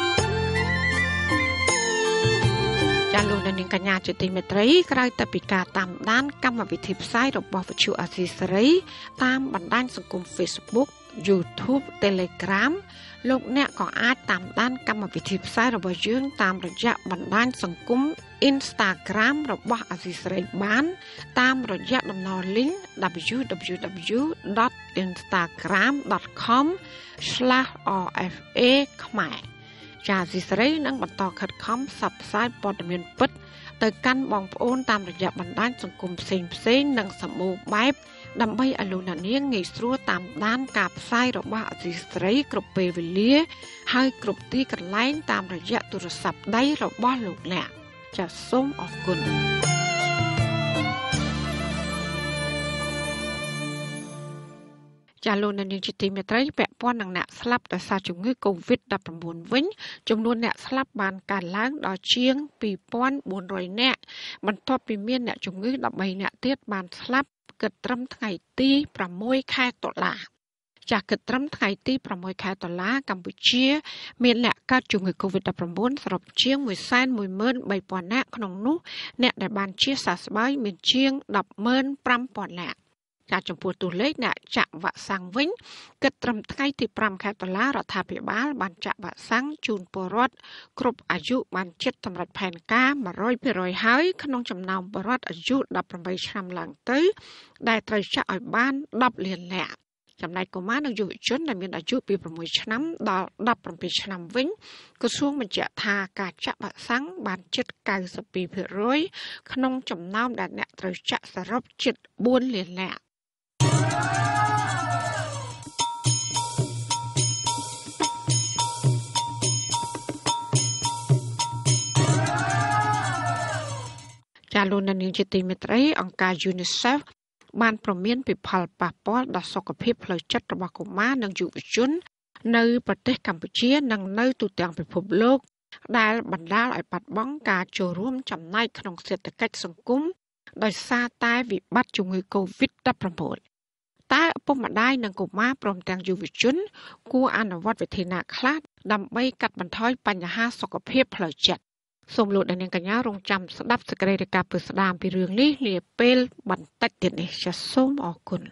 S1: ចាលោកនាងកញ្ញាជាទីមេត្រីក្រៅតែពីការតាមដានកម្មវិធីផ្សាយរបស់វិទ្យុអាស៊ីសេរីតាមបណ្ដាញសង្គម Facebook YouTube Telegram លោកអ្នកក៏អាចតាមដានកម្មវិធីផ្សាយរបស់យើងតាមរយៈបណ្ដាញសង្គម Instagram របស់អាស៊ីសេរីបានតាមរយៈតំណ link double u double u double u dot instagram dot com slash r f a ខ្មែរចាអាស៊ីសេរីនឹងបន្តខិតខំផ្សព្វផ្សាយព័ត៌មានពិតទៅកាន់បងប្អូនតាមរយៈបណ្ដាញសង្គមផ្សេងផ្សេងនិងសម្បូរបែបដើម្បីឲ្យលោកអ្នកនាងងាយស្រួលតាមដានការផ្សាយរបស់អាស៊ីសេរីគ្រប់ពេលវេលាហើយគ្រប់ទីកន្លែងតាមរយៈទូរស័ព្ទដៃរបស់លោកអ្នកចាសសូមអរគុណចាលោកនាងជាទីមេត្រីពាក់ព័ន្ធនឹងអ្នកស្លាប់ដោយសារជំងឺ កូវីដ ដប់ប្រាំបួន វិញចំនួនអ្នកស្លាប់បានកើនឡើងដល់ជាង ពីរពាន់បួនរយ នាក់បន្ទាប់ពីមានអ្នកជំងឺ ដប់បី នាក់ទៀតបានស្លាប់គិតត្រឹមថ្ងៃទីប្រាំមួយ ខែតុលាចាស់គិតត្រឹមថ្ងៃទីប្រាំមួយ ខែតុលាកម្ពុជាមានអ្នកកើតជំងឺ កូវីដ ដប់ប្រាំបួន សរុបជាង មួយសែនមួយម៉ឺនបីពាន់ នាក់ក្នុងនោះអ្នកដែលបានជាសះស្បើយមានជាង ដប់ម៉ឺនប្រាំពាន់ នាក់ចាចំពោះតួលេខអ្នកចាក់វ៉ាក់សាំងវិញគិតត្រឹមថ្ងៃទីប្រាំ ខែតុលារដ្ឋាភិបាលបានចាក់វ៉ាក់សាំងជូនពលរដ្ឋគ្រប់អាយុបានជិតសម្រេចផែនការ មួយរយភាគរយ ហើយក្នុងចំណោមពលរដ្ឋអាយុដប់ប្រាំបីឆ្នាំឡើងទៅដែលត្រូវចាក់ឲ្យបានដប់លាននាក់ចំណែកកុមារនិងយុវជនដែលមានអាយុពីប្រាំមួយឆ្នាំដល់ដប់ប្រាំពីរឆ្នាំវិញក្រសួងបញ្ជាក់ថាការចាក់វ៉ាក់សាំងបានជិត កៅសិបពីរភាគរយ ក្នុងចំណោមដែលអ្នកត្រូវចាក់សរុបជិតបួនលាននាក់ចាលោកនាងជាទីមេត្រីអង្គការ UNICEF បានព្រមានពីផលប៉ះពាល់ដល់សុខភាពផ្លូវចិត្តរបស់កុមារនិងយុវជននៅប្រទេសកម្ពុជានិងនៅទូទាំងពិភពលោកដែលបណ្ដាលឲ្យបាត់បង់ការចូលរួមចំណែកក្នុងសេដ្ឋកិច្ចសង្គមដោយសារតែវិបត្តិជំងឺ កូវីដ ដប់ប្រាំបួន តើឪពុកម្ដាយនិងកុមារព្រមទាំងយុវជនគួរអនុវត្តវិធីណាខ្លះដើម្បីកាត់បន្ថយបញ្ហាសុខភាពផ្លូវចិត្តសូមលោកនាងកញ្ញារងចាំស្ដាប់សេចក្តីរាយការណ៍ពិស្ដារពីរឿងនេះនាពេលបន្តិចទៀតនេះចាសសូមអរគុណ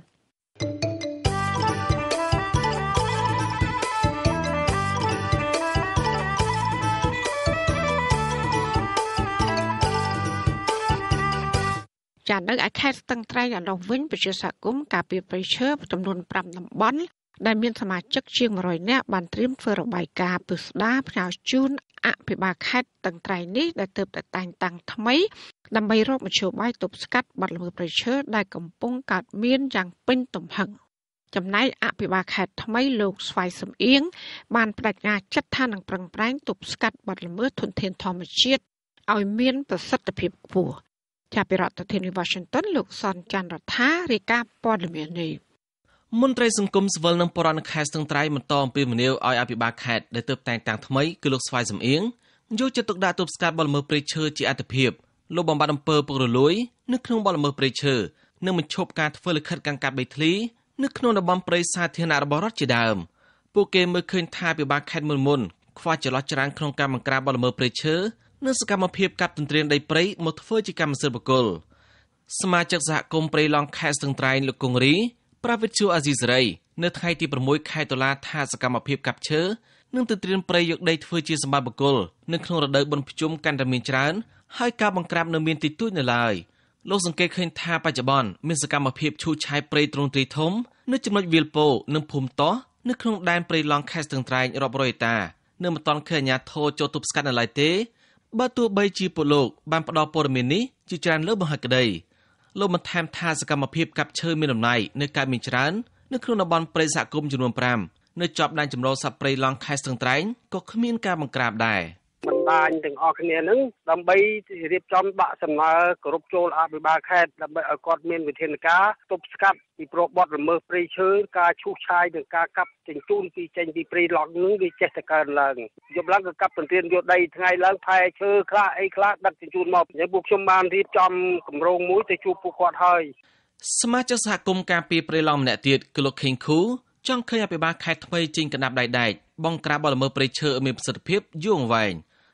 S1: ចានៅឯខេត្តស្ទឹងត្រែងឯនោះវិញប្រជាសហគមន៍ការពារព្រៃឈើចំនួនប្រាំតំបន់ដែលមានសមាជិកជាងមួយរយនាក់បានត្រៀមធ្វើរបាយការណ៍ពិស្ដារផ្ញើជូនអភិបាលខេត្តស្ទឹងត្រែងនេះដែលទើបតែតែងតាំងថ្មីដើម្បីរកមធ្យោបាយទប់ស្កាត់បទល្មើសព្រៃឈើដែលកំពុងកើតមានយ៉ាងពេញទំហឹងចំណែកអភិបាលខេត្តថ្មីលោកស្វាយសំអៀងបានបដិញ្ញាចិត្តថានឹងប្រឹងប្រែងទប់ស្កាត់បទល្មើសធនធានធម្មជាតិឲ្យមានប្រសិទ្ធភាពខ្ពស់ចាប់ពីរដ្ឋធានី Washington លោកសនច័ន្ទរដ្ឋារាយការណ៍ព័ត៌មាននេះ
S11: មន្ត្រីសង្គមស៊ីវិលនិងបរិវត្តខេត្តស្ទឹងត្រែងបន្តអំពាវនាវឲ្យអភិបាលខេត្តដែលទើបតែងតាំងថ្មីគឺលោកស្វាយសំអៀងយកចិត្តទុកដាក់ទប់ស្កាត់បទល្មើសព្រៃឈើជាអាទិភាពលោកបំបត្តិអំពើពុករលួយនៅក្នុងបទល្មើសព្រៃឈើនិងបញ្ឈប់ការធ្វើលិខិតកាន់កាប់ដីធ្លីនៅក្នុងតំបន់ព្រៃសាធារណៈរបស់រដ្ឋជាដើមពួកគេមើលឃើញថាអភិបាលខេត្តមុនមុនខ្វះចន្លោះច្រានក្នុងការបង្ក្រាបបទល្មើសព្រៃឈើនិងសកម្មភាពកាប់ទន្ទ្រានដីព្រៃមកធ្វើជាកម្មសិទ្ធិបុគ្គលសមាជិកសហគមន៍ព្រៃឡង់ខេត្តស្ទឹងត្រែងលោកគង្រីប្រាវិទ្យាអាស៊ីសេរីនៅថ្ងៃទីប្រាំមួយ ខែតុលាថាសកម្មភាពកាប់ឈើនិងទន្ទ្រានព្រៃយកដីធ្វើជាសម្បត្តិបុគ្គលនៅក្នុងរដូវបុណ្យភ្ជុំកាន់តែមានច្រើនហើយការបង្ក្រាបនៅមានតិចតួចនៅឡើយលោកសង្កេតឃើញថាបច្ចុប្បន្នមានសកម្មភាពឈូសឆាយព្រៃទ្រង់ទ្រាយធំនៅចំណុចវាលពោនិងភូមិតោះនៅក្នុងដែនព្រៃឡង់ខេត្តស្ទឹងត្រែងរាប់រយហិកតានៅមិនទាន់ឃើញអាជ្ញាធរចូលទប់ស្កាត់នៅឡើយទេបើទោះបីជាពលលោកបានផ្ដល់ព័ត៌មាននេះជាច្រើនលើបង្ហាត់ក្តីលោកបានថែមថាសកម្មភាពកាប់ឈើមានដំណ័យនៅកើតមានច្រើននៅក្នុងតំបន់ព្រៃសហគមន៍ចំនួនប្រាំនៅជាប់ដែនចម្រុះសត្វព្រៃឡង់ខេត្តស្ទឹងត្រែងក៏គ្មានការបង្ក្រាបដែរបណ្ដាញទាំងអស់គ្នានឹងដើម្បីរៀបចំដាក់សំណើគ្រប់ចូលអភិបាលខេត្តដើម្បីឲ្យគាត់មានវិធានការទប់ស្កាត់ពីប្របបទល្មើសព្រៃឈើការឈូសឆាយនិងការកាប់ចិញ្ចូនពីចេញពីព្រៃឡង់នឹងវាចេះតែកើនឡើងយប់ឡើងក៏កាប់ទន្ទ្រានយកដីថ្ងៃឡើងផែឈើខ្លះអីខ្លះដឹកចិញ្ចូនមកហើយពួកខ្ញុំបានរៀបចំគម្រោងមួយទៅជួបពួកគាត់ហើយសមាជិកសហគមន៍ការពារព្រៃឡង់ម្នាក់ទៀតគឺលោកខេងខូចង់ឃើញអភិបាលខេត្តថ្មីចេញកណ្ដាប់ដៃដែកបង្ក្រាបបទល្មើសព្រៃឈើឲ្យមានប្រសិទ្ធភាពយូរអង្វែង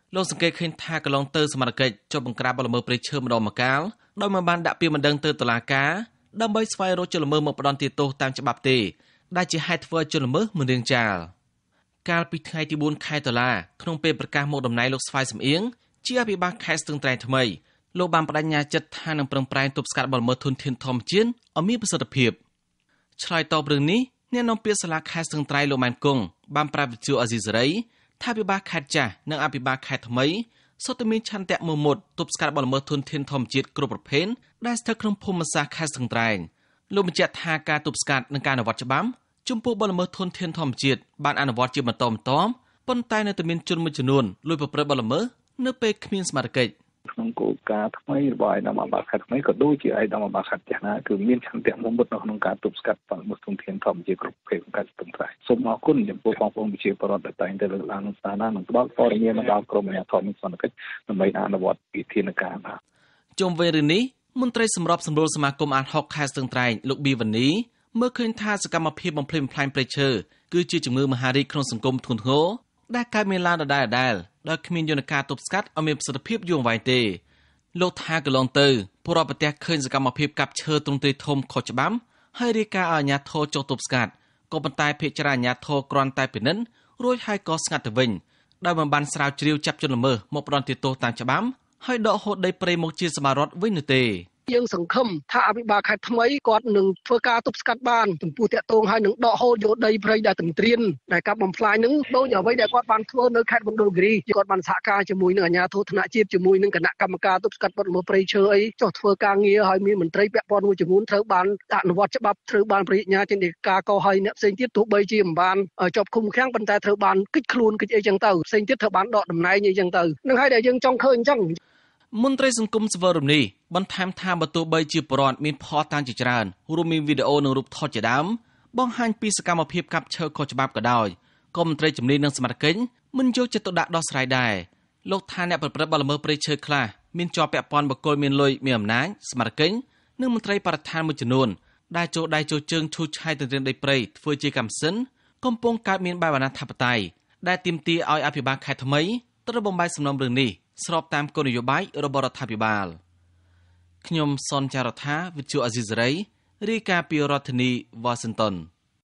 S11: លោកសង្កេតឃើញថាកន្លងទៅសមត្ថកិច្ចជាប់បង្ក្រាបបទល្មើសព្រៃឈើម្ដងម្កាលដោយមិនបានដាក់ពាក្យបណ្ដឹងទៅតុលាការដើម្បីស្វែងរកជនល្មើសមកផ្ដន្ទាទោសតាមច្បាប់ទេដែលជាហេតុធ្វើឲ្យជនល្មើសមិនរៀងចាលកាលពីថ្ងៃទីបួនខែតុលាក្នុងពេលប្រកាសមកតំណែងលោកស្វាយសំអៀងជាអភិបាលខេត្តស្ទឹងត្រែងថ្មីលោកបានបដិញ្ញាចិត្តថានឹងប្រឹងប្រែងទប់ស្កាត់បទល្មើសធនធានធម្មជាតិឲ្យមានប្រសិទ្ធភាពឆ្លើយតបរឿងនេះអ្នកនាំពាក្យសាលាខេត្តស្ទឹងត្រែងលោកម៉ែនគង់បានប្រាប់វិទ្យុអាស៊ីសេរីថាអភិបាលខេត្តចាស់និងអភិបាលខេត្តថ្មីសុទ្ធតែមានឆន្ទៈមោះមុតទប់ស្កាត់បទល្មើសធនធានធម្មជាតិគ្រប់ប្រភេទដែលស្ថិតក្នុងភូមិសាស្ត្រខេត្តស្ទឹងត្រែងលោកបញ្ជាក់ថាការទប់ស្កាត់និងការអនុវត្តច្បាប់ចំពោះបទល្មើសធនធានធម្មជាតិបានអនុវត្តជាបន្តបន្ទាប់ប៉ុន្តែនៅតែមានជនមួយចំនួនលួចប្រព្រឹត្តបទល្មើសនៅពេលគ្មានសមត្ថកិច្ច
S12: ក្នុងគោលការណ៍ថ្មីរបស់ឯកឧត្តមអាបាខេត្តថ្មីក៏ដូចជាឯកឧត្តមអាបាខេត្តចាស់ណាគឺមានឆន្ទៈមោះមុតនៅក្នុងការទប់ស្កាត់បទល្មើសធនធានធម្មជាតិគ្រប់ប្រភេទក្នុងការស្ទឹងត្រែងសូមអរគុណចំពោះបងប្អូនប្រជាពលរដ្ឋដែលតែងតែលើកឡើងនឹងស្ថានភាពនិងផ្ដល់ព័ត៌មានដល់ក្រុមអាជ្ញាធរនិងសមត្ថកិច្ចដើម្បីអនុវត្តវិធានការបាទ
S11: ជុំវិញរឿងនេះមន្ត្រីសម្របសម្រួលសមាគមអាតហុកខេត្តស្ទឹងត្រែងលោកប៊ីវ៉ានីមើលឃើញថាសកម្មភាពបំផ្លិចបំផ្លាញព្រៃឈើគឺជាជំងឺមហារីកក្នុងសង្គមធ្ងន់ធ្ងរដែលកើតមានឡើងដដែលៗដោយគ្មានយន្តការទប់ស្កាត់ឲ្យមានប្រសិទ្ធភាពយូរអង្វែងទេលោកថាកន្លងទៅពលរដ្ឋប្រទេសឃើញសកម្មភាពកាប់ឈើទ្រង់ទ្រាយធំខុសច្បាប់ហើយរាយការណ៍ឲ្យអាជ្ញាធរចុះទប់ស្កាត់ក៏ប៉ុន្តែភាគច្រើនអាជ្ញាធរគ្រាន់តែពិនិត្យរួចហើយក៏ស្ងាត់ទៅវិញដោយមិនបានស្រាវជ្រាវចាប់ជនល្មើសមកផ្ដន្ទាទោសតាមច្បាប់ហើយដកហូតដីព្រៃមកជាសមារដ្ឋវិញនោះទេ
S13: យើងសង្ឃឹមថាអភិបាលខេត្តថ្មីគាត់នឹងធ្វើការទប់ស្កាត់បានចំពោះតាក់ទងហើយនឹងដកហូតយកដីព្រៃដែលទន្ទ្រានដែលកាប់បំផ្លាញនឹងដូចអ្វីដែលគាត់បានធ្វើនៅខេត្តមណ្ឌលគិរីគាត់បានសហការជាមួយនឹងអាជ្ញាធរថ្នាក់ជាតិជាមួយនឹងគណៈកម្មការទប់ស្កាត់បទល្មើសព្រៃឈើអីចុះធ្វើការងារហើយមានមន្ត្រីពាក់ព័ន្ធមួយចំនួនត្រូវបានអនុវត្តច្បាប់ត្រូវបានប្រញ្ញាចេញដីកាកោហើយអ្នកផ្សេងទៀតទោះបីជាមិនបានជាប់ឃុំឃាំងប៉ុន្តែត្រូវបានគិតខ្លួនគិតអីចឹងទៅផ្សេងទៀតត្រូវបានដកតំណែងអីចឹងទៅនឹងហើយដែលយើងចង់ឃើញអញ្ចឹង
S11: មន្ត្រីសង្គមសវរមនីបន្ថែមថាបើទោះបីជាប្រព័ន្ធមានផតតាមជាច្រើនរួមមានវីដេអូនិងរូបថតជាដើមបង្ហាញពីសកម្មភាពកាប់ឈើខុសច្បាប់ក៏ដោយក៏មន្ត្រីជំនាញនិងសមត្ថកិច្ចមិនយកចិត្តទុកដាក់ដោះស្រាយដែរលោកថាអ្នកប្រព្រឹត្តបទល្មើសព្រៃឈើខ្លះមានជាប់ពាក់ព័ន្ធបុគ្គលមានលុយមានអំណាចសមត្ថកិច្ចនិងមន្ត្រីបរិស្ថានមួយចំនួនដែលចូលដៃចូលជើងឈូសឆាយទៅរឿងដីព្រៃធ្វើជាកម្មសិនកំពុងកើតមានបែបអនាធិបតេយ្យដែលទាមទារឲ្យអភិបាលខេត្តថ្មីត្រូវបំបីសំណុំរឿងនេះស្របតាមគោលនយោបាយរបស់រដ្ឋាភិបាលខ្ញុំសនចាររថាវិទ្យុអាស៊ីសេរីរាយការណ៍ពីរដ្ឋធានីវ៉ាស៊ីនតោន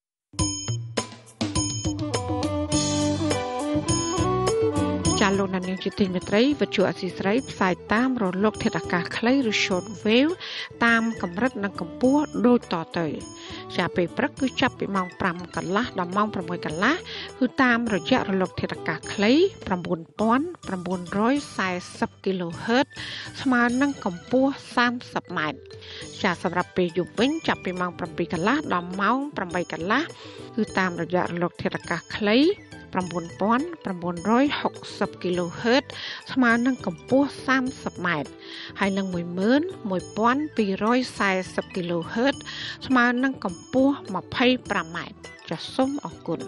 S1: ចាលោកនាងជាទីមេត្រីវិទ្យុអាស៊ីសេរីផ្សាយតាមរលកធាតុអាកាសខ្លីឬ short wave តាមកម្រិតនិងកម្ពស់ដូចតទៅជាពេលព្រឹកគឺចាប់ពីម៉ោងប្រាំកន្លះដល់ម៉ោងប្រាំមួយកន្លះគឺតាមរយៈរលកធាតុអាកាសខ្លី៩៩៤០ kHz ស្មើនឹងកម្ពស់សាមសិបម៉ែត្រចាសម្រាប់ពេលយប់វិញចាប់ពីម៉ោងប្រាំពីរកន្លះដល់ម៉ោងប្រាំបីកន្លះគឺតាមរយៈរលកធាតុអាកាសខ្លី៩៩៦០ kHz ស្មើនឹងកម្ពស់សាមសិបម៉ែត្រហើយនឹងមួយម៉ឺនមួយពាន់ពីររយសែសិប kHz ស្មើនឹងកម្ពស់ម្ភៃប្រាំម៉ែត្រចាសសូមអរគុណ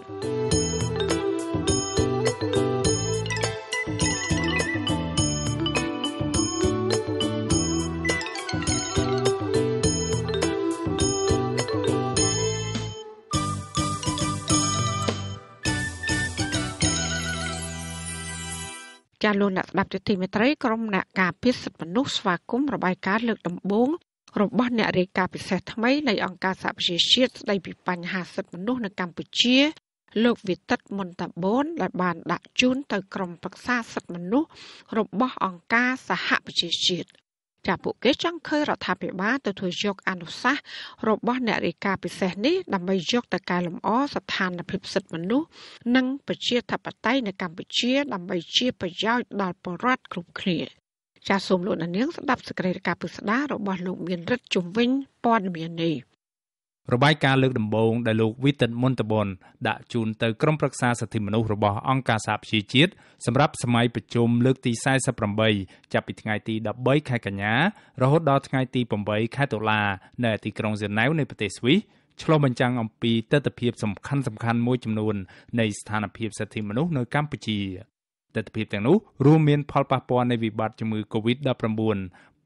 S1: ចាលោកអ្នកស្ដាប់ទស្សនិកត្រីក្រុមអ្នកការពារសិទ្ធិមនុស្សស្វាគមន៍របាយការណ៍លើកដំបូងរបស់អ្នករាយការណ៍ពិសេសថ្មីនៃអង្គការសហប្រជាជាតិស្ដីពីបញ្ហាសិទ្ធិមនុស្សនៅកម្ពុជាលោកវិទិតមុនតាបូនដែលបានដាក់ជូនទៅក្រុមប្រឹក្សាសិទ្ធិមនុស្សរបស់អង្គការសហប្រជាជាតិចាពួកគេចង់ឃើញរដ្ឋាភិបាលទទួលយកអនុសាសន៍របស់អ្នករាយការណ៍ពិសេសនេះដើម្បីយកទៅកែលម្អស្ថានភាពសិទ្ធិមនុស្សនិងប្រជាធិបតេយ្យនៅកម្ពុជាដើម្បីជាប្រយោជន៍ដល់ប្រជាពលរដ្ឋគ្រប់គ្នាចាសូមលោកនាងស្ដាប់សេចក្តីរាយការណ៍ពិស្ដាររបស់លោកមានរិទ្ធជុំវិញព័ត៌មាននេះ
S14: របាយការណ៍លើកដំបូងដែលលោកវិទិតមុនតបនដាក់ជូនទៅក្រុមប្រឹក្សាសិទ្ធិមនុស្សរបស់អង្គការសហប្រជាជាតិសម្រាប់សម័យប្រជុំលើកទីសែសិបប្រាំបីចាប់ពីថ្ងៃទីដប់បីខែកញ្ញារហូតដល់ថ្ងៃទីប្រាំបីខែតុលានៅទីក្រុងហ្សឺណែវនៃប្រទេសស្វីសឆ្លុះបញ្ចាំងអំពីទស្សនវិជ្ជាសំខាន់សំខាន់មួយចំនួននៃស្ថានភាពសិទ្ធិមនុស្សនៅកម្ពុជាទស្សនវិជ្ជាទាំងនោះរួមមានផលប៉ះពាល់នៃវិបត្តិជំងឺ កូវីដ ដប់ប្រាំបួន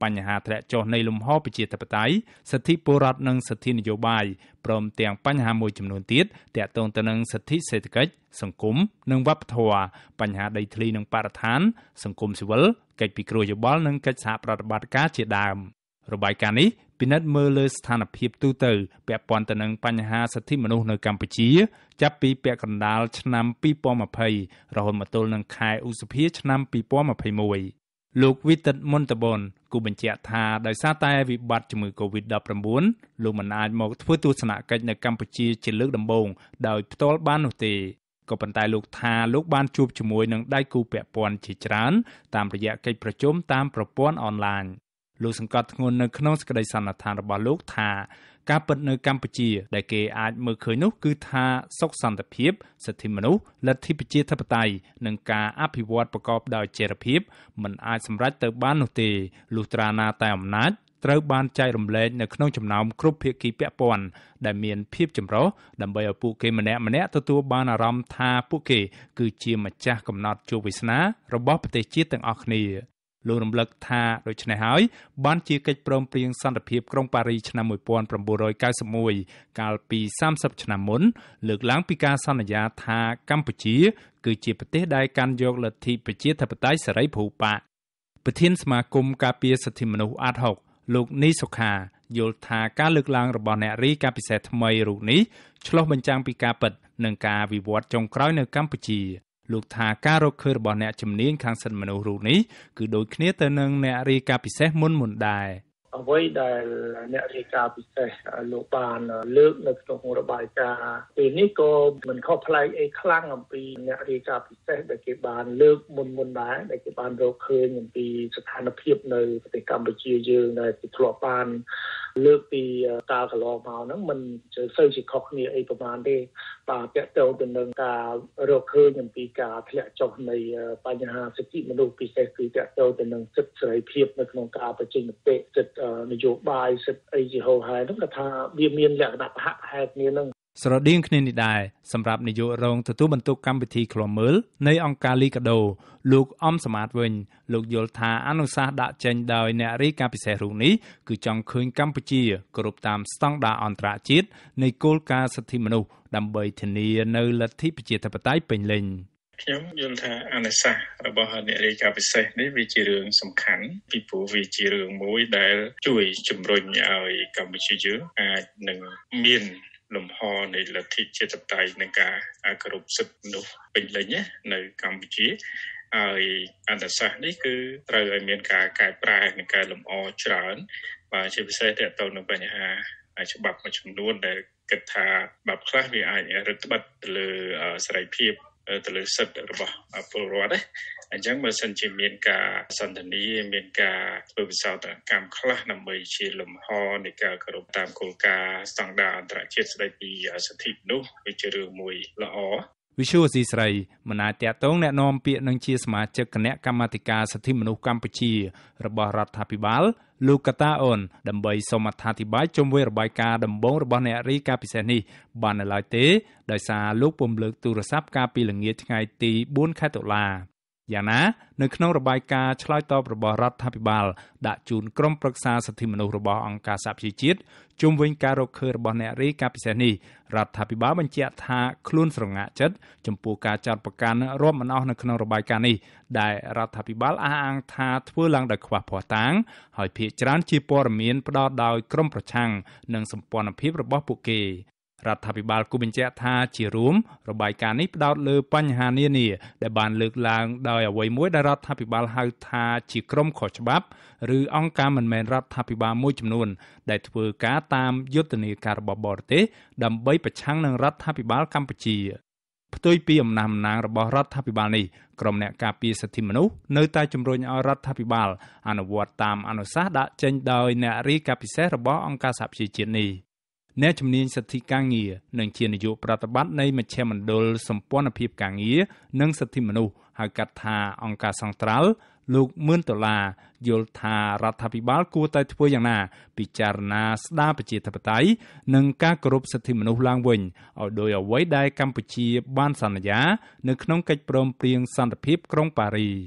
S14: បញ្ហាធ្លាក់ចុះនៃលំហប្រជាធិបតេយ្យសិទ្ធិពលរដ្ឋនិងសិទ្ធិនយោបាយព្រមទាំងបញ្ហាមួយចំនួនទៀតទាក់ទងទៅនឹងសិទ្ធិសេដ្ឋកិច្ចសង្គមនិងវប្បធម៌បញ្ហាដីធ្លីនិងបរិស្ថានសង្គមស៊ីវិលកិច្ចពិគ្រោះយោបល់និងកិច្ចសហប្រតិបត្តិការជាដើមរបាយការណ៍នេះពិនិត្យមើលលើស្ថានភាពទូទៅពាក់ព័ន្ធទៅនឹងបញ្ហាសិទ្ធិមនុស្សនៅកម្ពុជាចាប់ពីពាក់កណ្ដាលឆ្នាំពីរពាន់ยี่สิบរហូតមកទល់នឹងខែឧសភាឆ្នាំពីរពាន់ยี่สิบเอ็ดលោកវិទិតមុនតបនគូបញ្ជាក់ថាដោយសារតែវិបត្តិជំងឺ កូវីដ ដប់ប្រាំបួន លោកមិនអាចមកធ្វើទស្សនកិច្ចនៅកម្ពុជាជាលើកដំបូងដោយផ្ទាល់បាននោះទេក៏ប៉ុន្តែលោកថាលោកបានជួបជាមួយនឹងដៃគូពាក់ព័ន្ធជាច្រើនតាមរយៈកិច្ចប្រជុំតាមប្រព័ន្ធអនឡាញលោកសង្កត់ធ្ងន់នៅក្នុងសេចក្តីសន្និដ្ឋានរបស់លោកថាការពិតនៅកម្ពុជាដែលគេអាចមើលឃើញនោះគឺថាសុខសន្តិភាពសិទ្ធិមនុស្សលទ្ធិប្រជាធិបតេយ្យនិងការអភិវឌ្ឍប្រកបដោយចីរភាពមិនអាចសម្រេចទៅបាននោះទេលុះត្រាណាតែអំណាចត្រូវបានចែករំលែកនៅក្នុងចំណោមគ្រប់ភាគីពាក់ព័ន្ធដែលមានភាពចម្រុះដើម្បីឲ្យពួកគេម្នាក់ម្នាក់ទទួលបានអារម្មណ៍ថាពួកគេគឺជាម្ចាស់កំណត់ជោគវាសនារបស់ប្រទេសជាតិទាំងអស់គ្នាលោករំលឹកថាដូច្នេះហើយបានជាកិច្ចព្រមព្រៀងសន្តិភាពក្រុងប៉ារីឆ្នាំnineteen ninety-oneកាលពីសាមសិបឆ្នាំមុនលើកឡើងពីការសន្យាថាកម្ពុជាគឺជាប្រទេសដែលកាន់យកលទ្ធិប្រជាធិបតេយ្យសេរីភូប៉ាប្រធានសមាគមការពារសិទ្ធិមនុស្សអាតហុកលោកនីសុខាយល់ថាការលើកឡើងរបស់អ្នករាយការណ៍ពិសេសថ្មីរូបនេះឆ្លុះបញ្ចាំងពីការពិតនិងការវិវត្តចុងក្រោយនៅកម្ពុជាលោកថាការរកឃើញរបស់អ្នកជំនាញខាងសិទ្ធិមនុស្សរូបនេះគឺដូចគ្នាទៅនឹងអ្នករាយការណ៍ពិសេសមុនមុនដែរ
S10: អ្វីដែលអ្នករាយការណ៍ពិសេសលោកបានលើកនៅក្នុងរបាយការណ៍ពេលនេះក៏មិនខុសប្លែកអីខ្លាំងអំពីអ្នករាយការណ៍ពិសេសដែលគេបានលើកមុនមុនដែរដែលគេបានរកឃើញអំពីស្ថានភាពនៅប្រទេសកម្ពុជាយើងដែលគេធ្លាប់បានលើកពីកាលកន្លងមកហ្នឹងមិនសូវជាខុសគ្នាអីប្រហែលទេបាទតើទៅទៅនឹងការរកឃើញអំពីការធ្លាក់ចុះនៃបញ្ហាសិទ្ធិមនុស្សពិសេសគឺតើទៅទៅនឹងសិទ្ធិសេរីភាពនៅក្នុងការបញ្ចេញមតិសិទ្ធិនយោបាយសិទ្ធិអីជាហូរហែហ្នឹងគាត់ថាវាមានលក្ខណៈប្រហាក់ប្រហែលគ្នាហ្នឹង
S14: ស្រដៀងគ្នានេះដែរសម្រាប់នាយករងទទួលបន្ទុកកម្មវិធីឃ្លាំមើលនៃអង្គការលីកាដូលោកអំសមាតវិញលោកយល់ថាអនុសាសន៍ដាក់ចេញដោយអ្នករាយការណ៍ពិសេសរូបនេះគឺចង់ឃើញកម្ពុជាគោរពតាមស្តង់ដារអន្តរជាតិនៃគោលការណ៍សិទ្ធិមនុស្សដើម្បីធានានៅលទ្ធិប្រជាធិបតេយ្យពេញលេញ
S15: ខ្ញុំយល់ថាអនុសាសន៍របស់អ្នករាយការណ៍ពិសេសនេះវាជារឿងសំខាន់ពីព្រោះវាជារឿងមួយដែលជួយជំរុញឲ្យកម្ពុជាយើងអាចនឹងមានលំហនៃលទ្ធិប្រជាធិបតេយ្យនិងការគោរពសិទ្ធិមនុស្សពេញលេញនៅកម្ពុជាហើយអនុសាសន៍នេះគឺត្រូវឲ្យមានការកែប្រែនិងកែលម្អច្រើនបាទជាពិសេសទាក់ទងនឹងបញ្ហាច្បាប់មួយចំនួនដែលគិតថាច្បាប់ខ្លះវាអាចរឹតបន្តឹងទៅលើសេរីភាពទៅលើសិទ្ធិរបស់ពលរដ្ឋដែរអញ្ចឹងបើសិនជាមានការសន្ទនាមានការធ្វើវិសោធនកម្មខ្លះដើម្បីជាលំហនៃការគោរពតាមគោលការណ៍ស្តង់ដារអន្តរជាតិស្តីពីសិទ្ធិមនុស្សវាជារឿងមួយល្អ
S14: វិសុវស៊ីស្រីមិនអាចតាក់ទងแนะនាំពាក្យនឹងជាសមាជិកគណៈកម្មាធិការសិទ្ធិមនុស្សកម្ពុជារបស់រដ្ឋាភិបាលលោកកតាអូនដើម្បីសូមអត្ថាធិប្បាយជុំវិញរបាយការណ៍ដំបូងរបស់អ្នករាយការណ៍ពិសេសនេះបាននៅឡើយទេដោយសារលោកពុំលើកទូរស័ព្ទកាលពីល្ងាចថ្ងៃទីបួនខែតុលាយ៉ាងណានៅក្នុងរបាយការណ៍ឆ្លើយតបរបស់រដ្ឋាភិបាលដាក់ជូនក្រុមប្រឹក្សាសិទ្ធិមនុស្សរបស់អង្គការសហប្រជាជាតិជុំវិញការរកឃើញរបស់អ្នករាយការណ៍ពិសេសនេះរដ្ឋាភិបាលបញ្ជាក់ថាខ្លួនស្រងាក់ចិត្តចំពោះការចោទប្រកាន់រាប់មិនអស់នៅក្នុងរបាយការណ៍នេះដែលរដ្ឋាភិបាលអះអាងថាធ្វើឡើងដោយខ្វះភ័ស្តុតាងហើយភាគច្រើនជាព័ត៌មានផ្ដល់ដោយក្រុមប្រឆាំងនិងសម្ព័ន្ធភាពរបស់ពួកគេរដ្ឋាភិបាលគូបញ្ជាក់ថាជារួមរបាយការណ៍នេះផ្ដោតលើបញ្ហានានាដែលបានលើកឡើងដោយអ្វីមួយដែលរដ្ឋាភិបាលហៅថាជាក្រុមខុសច្បាប់ឬអង្គការមិនមែនរដ្ឋាភិបាលមួយចំនួនដែលធ្វើការតាមយុទ្ធនាការរបស់បរទេសដើម្បីប្រឆាំងនឹងរដ្ឋាភិបាលកម្ពុជាផ្ទុយពីអំណះអំណាងរបស់រដ្ឋាភិបាលនេះក្រុមអ្នកការពារសិទ្ធិមនុស្សនៅតែជំរុញឲ្យរដ្ឋាភិបាលអនុវត្តតាមអនុសាសន៍ដាក់ចេញដោយអ្នករាយការណ៍ពិសេសរបស់អង្គការសហប្រជាជាតិនេះអ្នកជំនាញសិទ្ធិការងារនិងជានាយកប្រតិបត្តិនៃមជ្ឈមណ្ឌលសម្ព័ន្ធភាពការងារនិងសិទ្ធិមនុស្សហៅកាត់ថាអង្គការសង្ត្រាល់លោកមឿនដុល្លារយល់ថារដ្ឋាភិបាលគួរតែធ្វើយ៉ាងណាពិចារណាស្ដារប្រជាធិបតេយ្យនិងការគោរពសិទ្ធិមនុស្សឡើងវិញឲ្យដោយអ្វីដែលកម្ពុជាបានសន្យានៅក្នុងកិច្ចព្រមព្រៀងសន្តិភាពក្រុងប៉ារី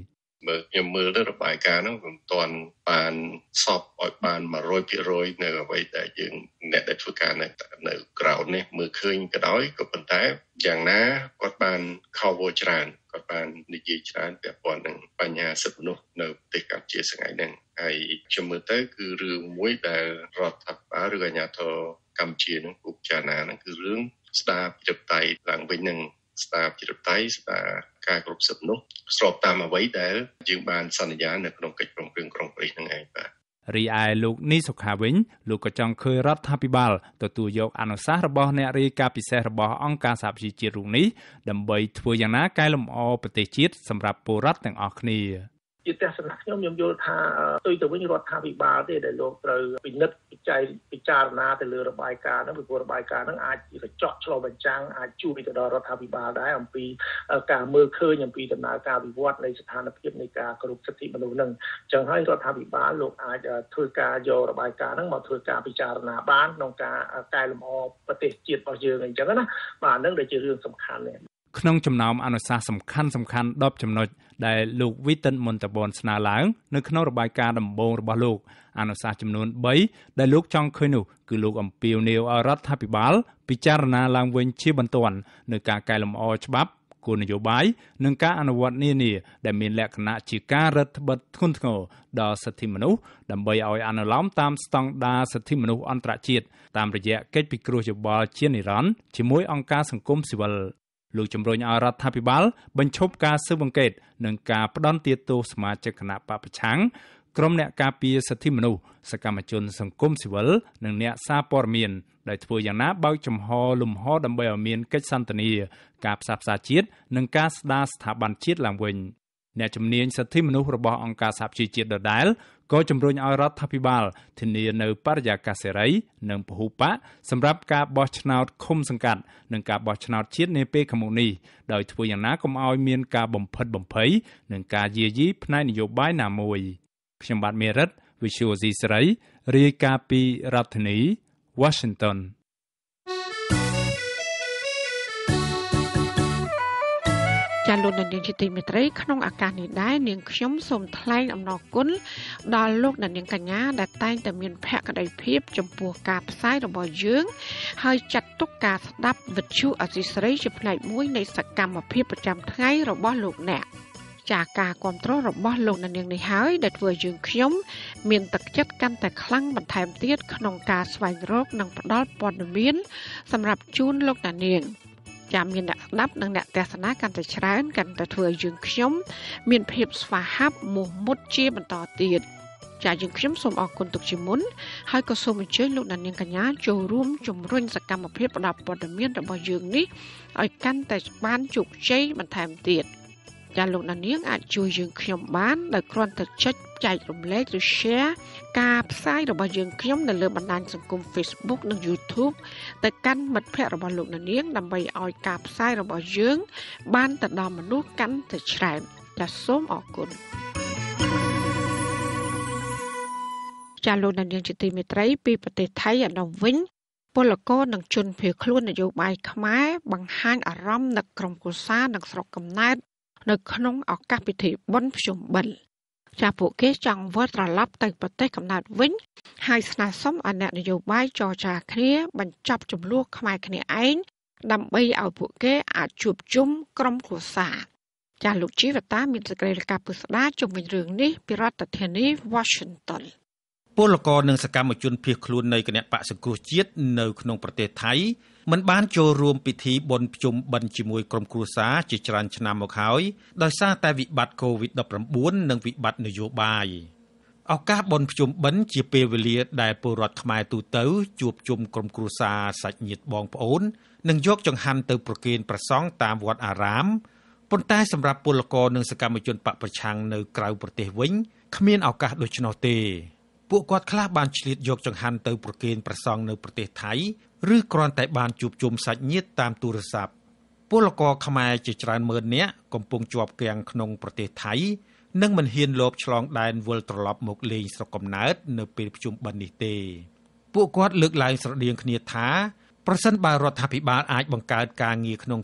S16: មើលខ្ញុំមើលទៅរបាយការណ៍ហ្នឹងមិនទាន់បានសពឲ្យបាន một trăm phần trăm នៅអ្វីដែលយើងអ្នកដែលធ្វើការនៅនៅក្រៅនេះមើលឃើញក៏ដោយក៏ប៉ុន្តែយ៉ាងណាគាត់បាន cover ច្រើនគាត់បាននិយាយច្រើនពាក់ព័ន្ធនឹងបញ្ហាសិទ្ធិមនុស្សនៅប្រទេសកម្ពុជាថ្ងៃហ្នឹងហើយខ្ញុំមើលទៅគឺរឿងមួយដែលរដ្ឋាភិបាលឬអាជ្ញាធរកម្ពុជានឹងពិចារណាហ្នឹងគឺរឿងស្ដារប្រជាធិបតេយ្យឡើងវិញនឹងស្ដារប្រជាធិបតេយ្យស្ដារការគ្រប់សិទ្ធិមនុស្សស្របតាមអ្វីដែលយើងបានសន្យានៅក្នុងកិច្ចព្រមព្រៀងក្រុងប៉ារីសហ្នឹងឯងបាទ
S14: រីឯលោកនីសុខាវិញលោកក៏ចង់ឃើញរដ្ឋាភិបាលទទួលយកអនុសាសន៍របស់អ្នករាយការណ៍ពិសេសរបស់អង្គការសហប្រជាជាតិរូបនេះដើម្បីធ្វើយ៉ាងណាកែលម្អប្រទេសជាតិសម្រាប់ពលរដ្ឋទាំងអស់គ្នា
S10: ជាទស្សនៈខ្ញុំខ្ញុំយល់ថាផ្ទុយទៅវិញរដ្ឋាភិបាលទេដែលលោកត្រូវពិនិត្យពិចារពិចារណាទៅលើរបាយការណ៍ហ្នឹងពីព្រោះរបាយការណ៍ហ្នឹងអាចជាកញ្ចក់ឆ្លុះបញ្ចាំងអាចជួយទៅដល់រដ្ឋាភិបាលដែរអំពីការមើលឃើញអំពីដំណើរការវិវត្តនៃស្ថានភាពនៃការគោរពសិទ្ធិមនុស្សហ្នឹងអញ្ចឹងហើយរដ្ឋាភិបាលលោកអាចធ្វើការយករបាយការណ៍ហ្នឹងមកធ្វើការពិចារណាបានក្នុងការកែលម្អប្រទេសជាតិរបស់យើងអញ្ចឹងណាបាទហ្នឹងដែលជារឿងសំខាន់នេះ
S14: ក្នុងចំណោមអនុសាសន៍សំខាន់សំខាន់ដប់ចំណុចដែលលោកវីតិនមុនតបនស្នើឡើងនៅក្នុងរបាយការណ៍ដំបូងរបស់លោកអនុសាសន៍ចំនួនបីដែលលោកចង់ឃើញនោះគឺលោកអំពាវនាវឲ្យរដ្ឋាភិបាលពិចារណាឡើងវិញជាបន្ទាន់នៅការកែលម្អច្បាប់គោលនយោបាយនិងការអនុវត្តនានាដែលមានលក្ខណៈជាការរឹតបន្តឹងធ្ងន់ធ្ងរដល់សិទ្ធិមនុស្សដើម្បីឲ្យអនុលោមតាមស្តង់ដារសិទ្ធិមនុស្សអន្តរជាតិតាមរយៈកិច្ចពិគ្រោះយោបល់ជានិរន្តរ៍ជាមួយអង្គការសង្គមស៊ីវិលលោកជំរុញឲ្យរដ្ឋាភិបាលបញ្ឈប់ការស៊ើបអង្កេតនិងការផ្ដន់ទាទោសសមាជិកគណៈបព្វប្រឆាំងក្រុមអ្នកការពារសិទ្ធិមនុស្សសកម្មជនសង្គមស៊ីវិលនិងអ្នកសារព័ត៌មានដែលធ្វើយ៉ាងណាបើកចំហលំហដើម្បីឲ្យមានកិច្ចសន្ទនាការផ្សះផ្សាជាតិនិងការស្ដារស្ថាប័នជាតិឡើងវិញអ្នកជំនាញសិទ្ធិមនុស្សរបស់អង្គការសហប្រជាជាតិដដែលក៏ជំរុញឲ្យរដ្ឋាភិបាលធានានៅបរិយាកាសសេរីនិងពហុបកសម្រាប់ការបោះឆ្នោតឃុំសង្កាត់និងការបោះឆ្នោតជាតិនាពេលខាងមុខនេះដោយធ្វើយ៉ាងណាកុំឲ្យមានការបំផិតបំភ័យនិងការយាយីផ្នែកនយោបាយណាមួយខ្ញុំបាទមេរិត Visual C សេរីរាយការណ៍ពីរដ្ឋធានី Washington
S1: ចាលោកនាងជាទីមេត្រីក្នុងឱកាសនេះដែរនាងខ្ញុំសូមថ្លែងអំណរគុណដល់លោកនាងកញ្ញាដែលតែងតែមានភក្ដីភាពចំពោះការផ្សាយរបស់យើងហើយចាត់ទុកការស្ដាប់វិទ្យុអសីស្រីជាផ្នែកមួយនៃសកម្មភាពប្រចាំថ្ងៃរបស់លោកអ្នកចាការគ្រប់គ្រងរបស់លោកនាងនេះហើយដែលធ្វើយើងខ្ញុំមានទឹកចិត្តកាន់តែខ្លាំងបន្ថែមទៀតក្នុងការស្វែងរកនិងផ្តល់ព័ត៌មានសម្រាប់ជូនលោកនាងចាំមានអ្នកស្ដាប់និងអ្នកទស្សនាកាន់តែច្រើនកាន់តែធ្វើឲ្យយើងខ្ញុំមានភាពស្វាហាប់មោះមុតជាបន្តទៀតចាយើងខ្ញុំសូមអរគុណទុកជាមុនហើយក៏សូមអញ្ជើញលោកនាងកញ្ញាចូលរួមជំរុញសកម្មភាពផ្តល់ព័ត៌មានរបស់យើងនេះឲ្យកាន់តែបានជោគជ័យបន្ថែមទៀតចាលោកនាងអាចជួយយើងខ្ញុំបានដោយគ្រាន់តែចុចចែករំលែកឬ share ការផ្សាយរបស់យើងខ្ញុំនៅលើបណ្ដាញសង្គម Facebook និង YouTube ទៅកាន់មិត្តភ័ក្តិរបស់លោកនាងដើម្បីឲ្យការផ្សាយរបស់យើងបានទៅដល់មនុស្សកាន់តែច្រើនចាសូមអរគុណចាលោកនាងជាទីមេត្រីពីប្រទេសថៃឯនោះវិញពលករនិងជនភៀសខ្លួននយោបាយខ្មែរបង្ហាញអារម្មណ៍នឹកក្រុមគូសានិងស្រុកកំណើតនៅក្នុងឱកាសពិធីបុណ្យភ្ជុំបិណ្ឌចាពួកគេចង់វិលត្រឡប់ទៅប្រទេសកំណើតវិញហើយស្នើសុំឲ្យអ្នកនយោបាយចរចាគ្នាបញ្ចប់ជម្លោះខ្មែរគ្នាឯងដើម្បីឲ្យពួកគេអាចជួបជុំក្រុមគ្រួសារចាលោកជីវតាមានសេចក្តីរាយការណ៍ពិស្ដារជុំវិញរឿងនេះពីរដ្ឋធានី Washington
S17: ពលករនិងសកម្មជនភៀសខ្លួននៃគណៈបកសង្គ្រោះជាតិនៅក្នុងប្រទេសថៃមិនបានចូលរួមពិធីបុណ្យភ្ជុំបិណ្ឌជាមួយក្រុមគ្រួសារជាច្រើនឆ្នាំមកហើយដោយសារតែវិបត្តិ កូវីដ ដប់ប្រាំបួន និងវិបត្តិនយោបាយឱកាសបុណ្យភ្ជុំបិណ្ឌជាពេលវេលាដែលពលរដ្ឋខ្មែរទូទៅជួបជុំក្រុមគ្រួសារសាច់ញាតិបងប្អូននិងយកចង្ហាន់ទៅប្រគេនព្រះសង្ឃតាមវត្តអារាមប៉ុន្តែសម្រាប់ពលករនិងសកម្មជនបកប្រឆាំងនៅក្រៅប្រទេសវិញគ្មានឱកាសដូច្នោះទេពួកគាត់ខ្លះបានឆ្លៀតយកចង្ហាន់ទៅប្រគេនព្រះសង្ឃនៅប្រទេសថៃឬគ្រាន់តែបានជួបជុំសាច់ញាតិតាមទូរស័ព្ទពលករខ្មែរជាច្រើនម៉ឺននាក់កំពុងជាប់គាំងក្នុងប្រទេសថៃនិងមិនហ៊ានលបឆ្លងដែនវិលត្រឡប់មកលេងស្រុកកំណើតនៅពេលភ្ជុំបិណ្ឌនេះទេពួកគាត់លើកឡើងស្រដៀងគ្នាថាប្រសិនបើរដ្ឋាភិបាលអាចបង្កើតការងារក្នុងស្រុក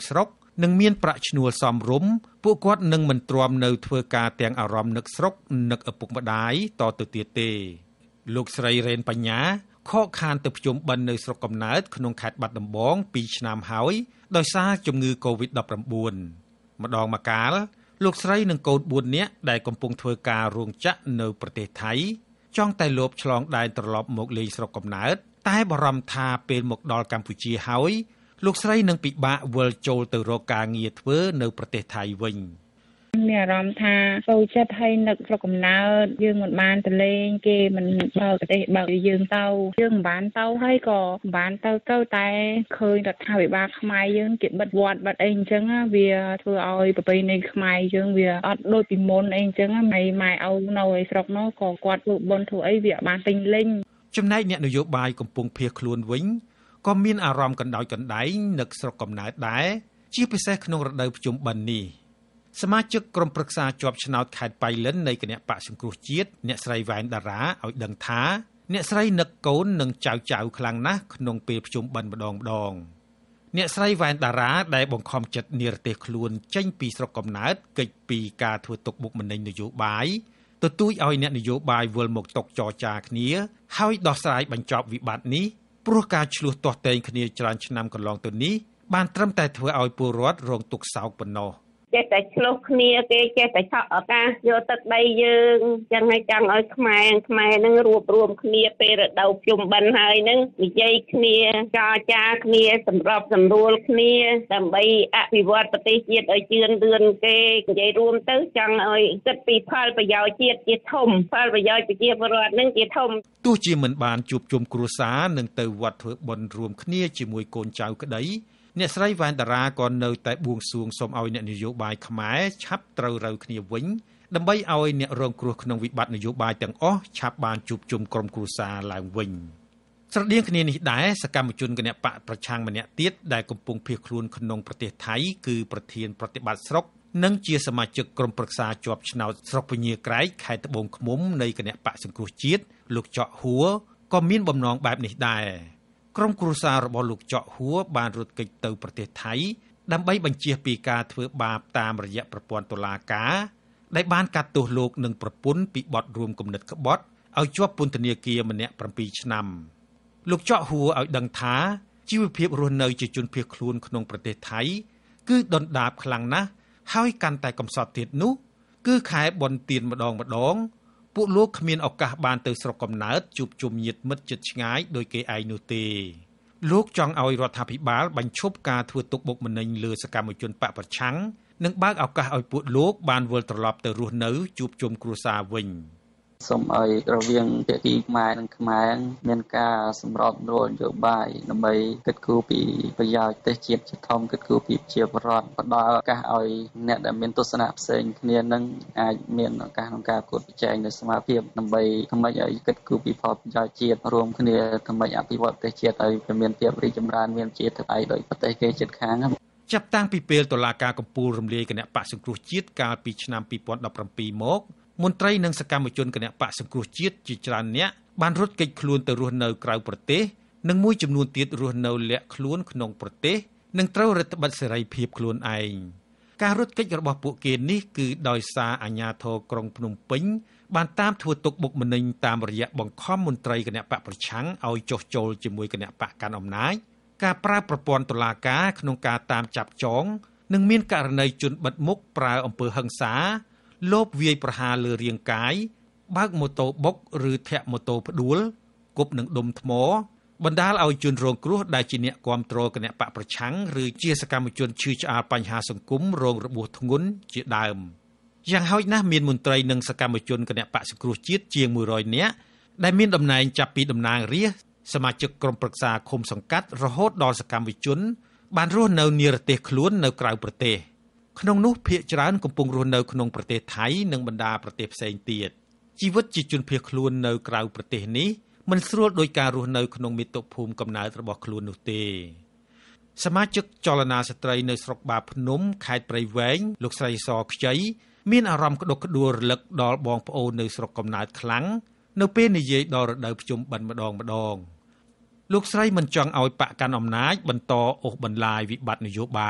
S17: និងមានប្រាក់ឈ្នួលសមរម្យពួកគាត់នឹងមិនទ្រាំនៅធ្វើការទាំងអារម្មណ៍នឹកស្រុកនឹកឪពុកម្ដាយតទៅទៀតទេលោកស្រីរ៉េនបញ្ញាខកខានទៅភ្ជុំបិណ្ឌនៅស្រុកកំណើតក្នុងខេត្តបាត់ដំបងពីរឆ្នាំហើយដោយសារជំងឺ កូវីដ ដប់ប្រាំបួន ម្ដងម្កាលលោកស្រីនិងកូនបួននាក់ដែលកំពុងធ្វើការរោងចក្រនៅប្រទេសថៃចង់តែលបឆ្លងដែនត្រឡប់មកលេងស្រុកកំណើតតែបារម្ភថាពេលមកដល់កម្ពុជាហើយលោកស្រីនឹងពិបាកវិលចូលទៅរកការងារធ្វើនៅប្រទេសថៃវិញមានអារម្មណ៍ថាចូលចិត្តឲ្យនឹកស្រុកកំណើតយើងមិនបានទៅលេងគេមិនបើកប្រទេសបើកយើងទៅយើងមិនបានទៅហើយក៏មិនបានទៅទៅតែឃើញរដ្ឋាភិបាលខ្មែរយើងគេបិទវត្តបិទអីអញ្ចឹងវាធ្វើឲ្យប្រពៃណីខ្មែរយើងវាអត់ដូចពីមុនអីអញ្ចឹងហើយម៉ែឪនៅឯស្រុកនោះក៏គាត់ធ្វើបុណ្យធ្វើអីវាបានទិញលេងចំណែកអ្នកនយោបាយកំពុងភៀសខ្លួនវិញក៏មានអារម្មណ៍កណ្ដោចកណ្ដែងនឹកស្រុកកំណើតដែរជាពិសេសក្នុងរដូវភ្ជុំបិណ្ឌនេះសមាជិកក្រុមប្រឹក្សាជាប់ឆ្នោតខេត្តបៃលិននៃគណៈបកសង្គ្រោះជាតិអ្នកស្រីវ៉ែនតារាឲ្យដឹងថាអ្នកស្រីនឹកកូននិងចៅចៅខ្លាំងណាស់ក្នុងពេលភ្ជុំបិណ្ឌម្ដងម្ដងអ្នកស្រីវ៉ែនតារាដែលបង្ខំចិត្តនិរទេសខ្លួនចេញពីស្រុកកំណើតគេចពីការធ្វើទុកបុកម្នេញនយោបាយទទូចឲ្យអ្នកនយោបាយវិលមកតុចរចាគ្នាហើយដោះស្រាយបញ្ចប់វិបត្តិនេះព្រោះការឆ្លោះទាស់ទែងគ្នាច្រើនឆ្នាំកន្លងទៅនេះបានត្រឹមតែធ្វើឲ្យពលរដ្ឋរងទុក្ខសោកប៉ុណ្ណោះចេះតែឆ្លោះគ្នាគេចេះតែឆក់ឱកាសយកទឹកដីយើងចឹងហើយចង់ឲ្យខ្មែរខ្មែរនឹងរួបរวมគ្នាពេលរដូវភ្ជុំបិណ្ឌហើយនឹងនិយាយគ្នាចរចាគ្នាសម្របសម្រួលគ្នាដើម្បីអភិវឌ្ឍប្រទេសជាតិឲ្យជឿនលឿនគេនិយាយរួមទៅចង់ឲ្យគិតពីផលប្រយោជន៍ជាតិជាធំផលប្រយោជន៍ប្រជាពលរដ្ឋនឹងជាធំទោះជាមិនបានជួបជុំគ្រួសារនឹងទៅវត្តធ្វើបុណ្យរួមគ្នាជាមួយកូនចៅក្តីអ្នកស្រីវ៉ែនតារាក៏នៅតែបួងសួងសូមឲ្យអ្នកនយោបាយខ្មែរឆាប់ត្រូវរូវគ្នាវិញដើម្បីឲ្យអ្នករងគ្រោះក្នុងវិបត្តិនយោបាយទាំងអស់ឆាប់បានជួបជុំក្រុមគ្រួសារឡើងវិញស្រដៀងគ្នានេះដែរសកម្មជនគណបកប្រឆាំងម្នាក់ទៀតដែលកំពុងភៀសខ្លួនក្នុងប្រទេសថៃគឺប្រធានប្រតិបត្តិស្រុកនិងជាសមាជិកក្រុមប្រឹក្សាជាប់ឆ្នោតស្រុកពញាក្រែកខេត្តត្បូងឃ្មុំនៃគណបកសង្គ្រោះជាតិលោកចော့ហួរក៏មានបំណងបែបនេះដែរក្រុមគ្រួសាររបស់លោកចော့ហួរបានរត់គេចទៅប្រទេសថៃដើម្បីបញ្ជៀសពីការធ្វើបាបតាមរយៈប្រព័ន្ធតុលាការដែលបានកាត់ទោសលោកនិងប្រពន្ធពីបទរួមគំនិតក្បត់ឲ្យជាប់ពន្ធនាគារម្នាក់ប្រាំពីរឆ្នាំលោកចော့ហួរឲ្យដឹងថាជីវភាពរស់នៅជាជនភៀសខ្លួនក្នុងប្រទេសថៃគឺដុនដាបខ្លាំងណាស់ហើយកាន់តែកំសត់ទៀតនោះគឺខែបុណ្យទានម្ដងម្ដងពួកលោកគ្មានឱកាសបានទៅស្រុកកំណើតជួបជុំញាតិមិត្តជិតឆ្ងាយដោយគេឯងនោះទេលោកចង់ឲ្យរដ្ឋាភិបាលបញ្ឈប់ការធ្វើទុកបុកម្នេញលើសកម្មជនបកប្រឆាំងនិងបើកឱកាសឲ្យពួកលោកបានវិលត្រឡប់ទៅរស់នៅជួបជុំគ្រួសារវិញសូមឲ្យរវាងភាគីខ្មែរនិងខ្មែរមានការសម្របសម្រួលនយោបាយដើម្បីគិតគូរពីប្រយោជន៍ប្រទេសជាតិជាធំគិតគូរពីប្រជាពលរដ្ឋផ្ដល់ឱកាសឲ្យអ្នកដែលមានទស្សនៈផ្សេងគ្នានឹងអាចមានឱកាសក្នុងការប្រកួតប្រជែងនៅសមាភិបដើម្បីធ្វើម៉េចឲ្យគិតគូរពីផលប្រយោជន៍ជាតិរួមគ្នាធ្វើម៉េចអភិវឌ្ឍប្រទេសជាតិឲ្យមានភាពរីកចម្រើនមានជាធិបតេយ្យដោយប្រទេសគេជិតខាងចាប់តាំងពីពេលតុលាការកំពូលរំលាយគណៈបកសង្គ្រោះជាតិកាលពីឆ្នាំពីរពាន់ដប់ប្រាំពីរមកមន្ត្រីនិងសកម្មជនគណបកសង្គ្រោះជាតិជាច្រើនអ្នកបានរត់គេចខ្លួនទៅរស់នៅក្រៅប្រទេសនិងមួយចំនួនទៀតរស់នៅលាក់ខ្លួនក្នុងប្រទេសនិងត្រូវរដ្ឋបិទសេរីភាពខ្លួនឯងការរត់គេចរបស់ពួកគេនេះគឺដោយសារអាជ្ញាធរក្រុងភ្នំពេញបានតាមធ្វើទុកបុកម្នេញតាមរយៈបង្ខំមន្ត្រីគណបកប្រឆាំងឲ្យចុះចូលជាមួយគណបកកាន់អំណាចការប្រើប្រព័ន្ធតុលាការក្នុងការតាមចាប់ចងនិងមានករណីជនបិទមុខប្រើអំពើហិង្សាលបវាយប្រហារលើរាងកាយបើកម៉ូតូបុកឬធាក់ម៉ូតូផ្ដួលគប់នឹងដុំថ្មបណ្ដាលឲ្យជនរងគ្រោះដែលជាអ្នកគាំទ្រគណបកប្រឆាំងឬជាសកម្មជនឈឺឆ្អាលបញ្ហាសង្គមរងរបួសធ្ងន់ជាដើមយ៉ាងហោចណាស់មានមន្ត្រីនិងសកម្មជនគណបកសង្គ្រោះជាតិជាងមួយរយនាក់ដែលមានតំណែងចាប់ពីតំណាងរាស្ត្រសមាជិកក្រុមប្រឹក្សាឃុំសង្កាត់រហូតដល់សកម្មជនបានរស់នៅនិរទេសខ្លួននៅក្រៅប្រទេសក្នុងនោះភាគច្រើនកំពុងរស់នៅក្នុងប្រទេសថៃនិងបណ្ដាប្រទេសផ្សេងទៀតជីវិតជាជនភៀសខ្លួននៅក្រៅប្រទេសនេះមិនស្រួលដោយការរស់នៅក្នុងមាតុភូមិកំណើតរបស់ខ្លួននោះទេសមាជិកចលនាស្ត្រីនៅស្រុកបាភ្នំខេត្តព្រៃវែងលោកស្រីសខ្ចីមានអារម្មណ៍ក្តុកក្តួលរលឹកដល់បងប្អូននៅស្រុកកំណើតខ្លាំងនៅពេលនិយាយដល់រដូវភ្ជុំបិណ្ឌម្ដងម្ដងលោកស្រីមិនចង់ឲ្យបកកាន់អំណាចបន្តអូសបន្លាយវិបត្តិនយោបាយ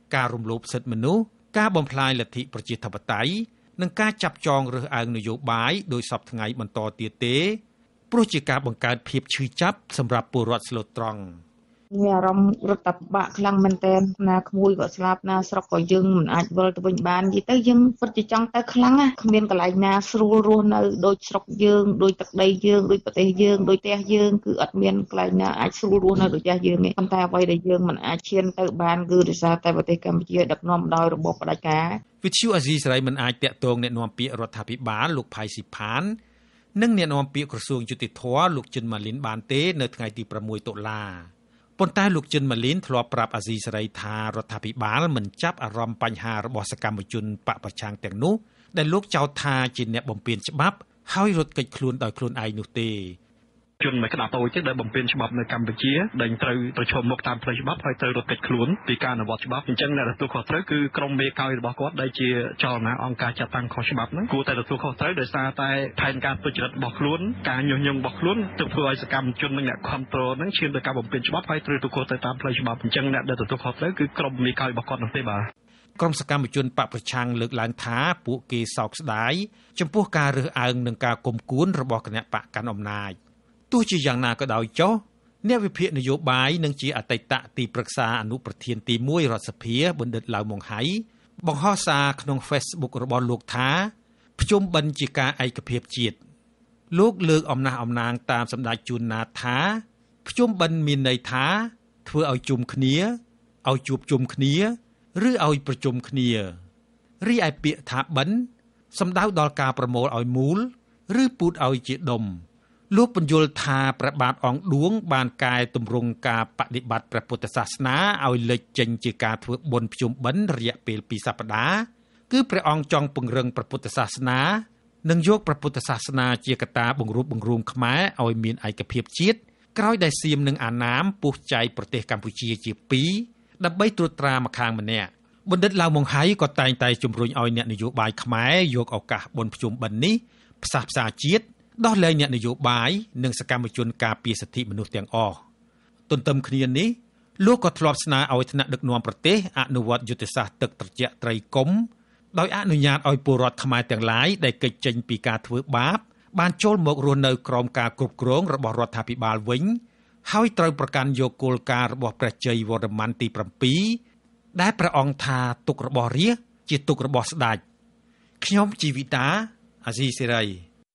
S17: ការរំលោភសិទ្ធិមនុស្សការបំផ្លាញលទ្ធិប្រជាធិបតេយ្យនិងការចាប់ចងរើសអើងនយោបាយដោយសពថ្ងៃបន្តទៀតទេព្រោះជាការបង្កើតភាពឈឺចាប់សម្រាប់ពលរដ្ឋស្លូតត្រង់
S18: មានអារម្មណ៍រត់តែពិបាកខ្លាំងមែនទែនណាក្មួយក៏ស្លាប់ណាស្រុកក៏យើងមិនអាចវិលទៅវិញបាននិយាយទៅយើងពិតជាចង់ទៅខ្លាំងណាគ្មានកន្លែងណាស្រួលរស់នៅដូចស្រុកយើងដូចទឹកដីយើងដូចប្រទេសយើងដូចផ្ទះយើងគឺអត់មានកន្លែងណាអាចស្រួលរស់នៅដូចផ្ទះយើងទេប៉ុន្តែអ្វីដែលយើងមិនអាចឈានទៅបានគឺដោយសារតែប្រទេសកម្ពុជាដឹកនាំដោយរបបផ្ដាច់ការ
S17: វិទ្យុអាស៊ីសេរីមិនអាចតាក់ទងអ្នកនាំពាក្យរដ្ឋាភិបាលលោកផៃស៊ីផាននិងអ្នកនាំពាក្យក្រសួងយុតិធម៌លោកជិនម៉ាលីនបានទេនៅថ្ងៃទីប្រាំមួយតុលាប៉ុន្តែលោកជិនម៉ាលីនធ្លាប់ប្រាប់អាស៊ីសេរីថារដ្ឋាភិបាលមិនចាប់អារម្មណ៍បញ្ហារបស់សកម្មជនបកប្រឆាំងទាំងនោះដែលលោកចោទថាជាអ្នកបំពានច្បាប់ហើយរត់គេចខ្លួនដោយខ្លួនឯងនោះទេ
S19: ជនមួយក្តាប់តូចទេដែលបំពេញច្បាប់នៅកម្ពុជាដែលត្រូវប្រឈមមុខតាមផ្លូវច្បាប់ហើយត្រូវរត់គេចខ្លួនពីការអនុវត្តច្បាប់អញ្ចឹងអ្នកទទួលខុសត្រូវគឺក្រុមមេកោយរបស់គាត់ដែលជាចលនាអង្គការចាត់តាំងខុសច្បាប់ហ្នឹងគួរតែទទួលខុសត្រូវដោយសារតែផែនការទុច្ចរិតរបស់ខ្លួនការញុះញង់របស់ខ្លួនទើបធ្វើឲ្យសកម្មជននិងអ្នកគ្រប់គ្រងហ្នឹងឈានទៅការបំពេញច្បាប់ហើយត្រូវទទួលខុសត្រូវតាមផ្លូវច្បាប់អញ្ចឹងអ្នកដែលទទួលខុសត្រូវគឺក្រុមមេកោយរបស់គាត់នោះទេបាទ
S17: ក្រុមសកម្មជនបកប្រឆាំងលើកឡើងថាពួកគេសោកស្ដាយចំពោះការរើសអើងនិងការគុំគួនរបស់គណៈបកកាន់អំណាចទោះជាយ៉ាងណាក៏ដោយចុះអ្នកវិភាគនយោបាយនិងជាអតីតទីប្រឹក្សាអនុប្រធានទីមួយរដ្ឋសភាបណ្ឌិតឡាវម៉ុងហៃបង្ហោះសារក្នុង Facebook របស់លោកថាភ្ជុំបិណ្ឌជាការឯកភាពជាតិលោកលើកអំណះអំណាងតាមសម្ដេចជួនណាតថាភ្ជុំបិណ្ឌមានន័យថាធ្វើឲ្យជុំគ្នាឲ្យជួបជុំគ្នាឬឲ្យប្រជុំគ្នារីឯពាក្យថាបិណ្ឌសំដៅដល់ការប្រមូលឲ្យមូលឬពូតឲ្យជាដុំលោកបញ្យល់ថាព្រះបាទអង្គឌួងបានកែទម្រង់ការបដិបត្តិព្រះពុទ្ធសាសនាឲ្យលេចចេញជាការធ្វើបុណ្យភ្ជុំបិណ្ឌរយៈពេលពីរសប្តាហ៍គឺព្រះអង្គចង់ពង្រឹងព្រះពុទ្ធសាសនានិងយកព្រះពុទ្ធសាសនាជាកត្តាបង្រួបបង្រួមខ្មែរឲ្យមានឯកភាពជាតិក្រោយដែលសៀមនិងអាណាមពុះចែកប្រទេសកម្ពុជាជាពីរដើម្បីត្រួតត្រាម្ខាងម្នាក់បណ្ឌិតឡាវម៉ុងហៃក៏តែងតែជំរុញឲ្យអ្នកនយោបាយខ្មែរយកឱកាសបុណ្យភ្ជុំបិណ្ឌនេះផ្សះផ្សាជាតិដោះលែងអ្នកនយោបាយនិងសកម្មជនការពារសិទ្ធិមនុស្សទាំងអស់ទន្ទឹមគ្នានេះលោកក៏ធ្លាប់ស្នើឲ្យថ្នាក់ដឹកនាំប្រទេសអនុវត្តយុទ្ធសាស្ត្រទឹកត្រជាក់ត្រីកុំដោយអនុញ្ញាតឲ្យពលរដ្ឋខ្មែរទាំងឡាយដែលគេចចេញពីការធ្វើបាបបានចូលមករស់នៅក្រោមការគ្រប់គ្រងរបស់រដ្ឋាភិបាលវិញហើយត្រូវប្រកាន់យកគោលការណ៍របស់ព្រះជ័យវរ្ម័នទីប្រាំពីរដែលព្រះអង្គថាទុករបស់រាស្ត្រជាទុករបស់ស្ដេចខ្ញុំជីវិតាអាស៊ីសេរី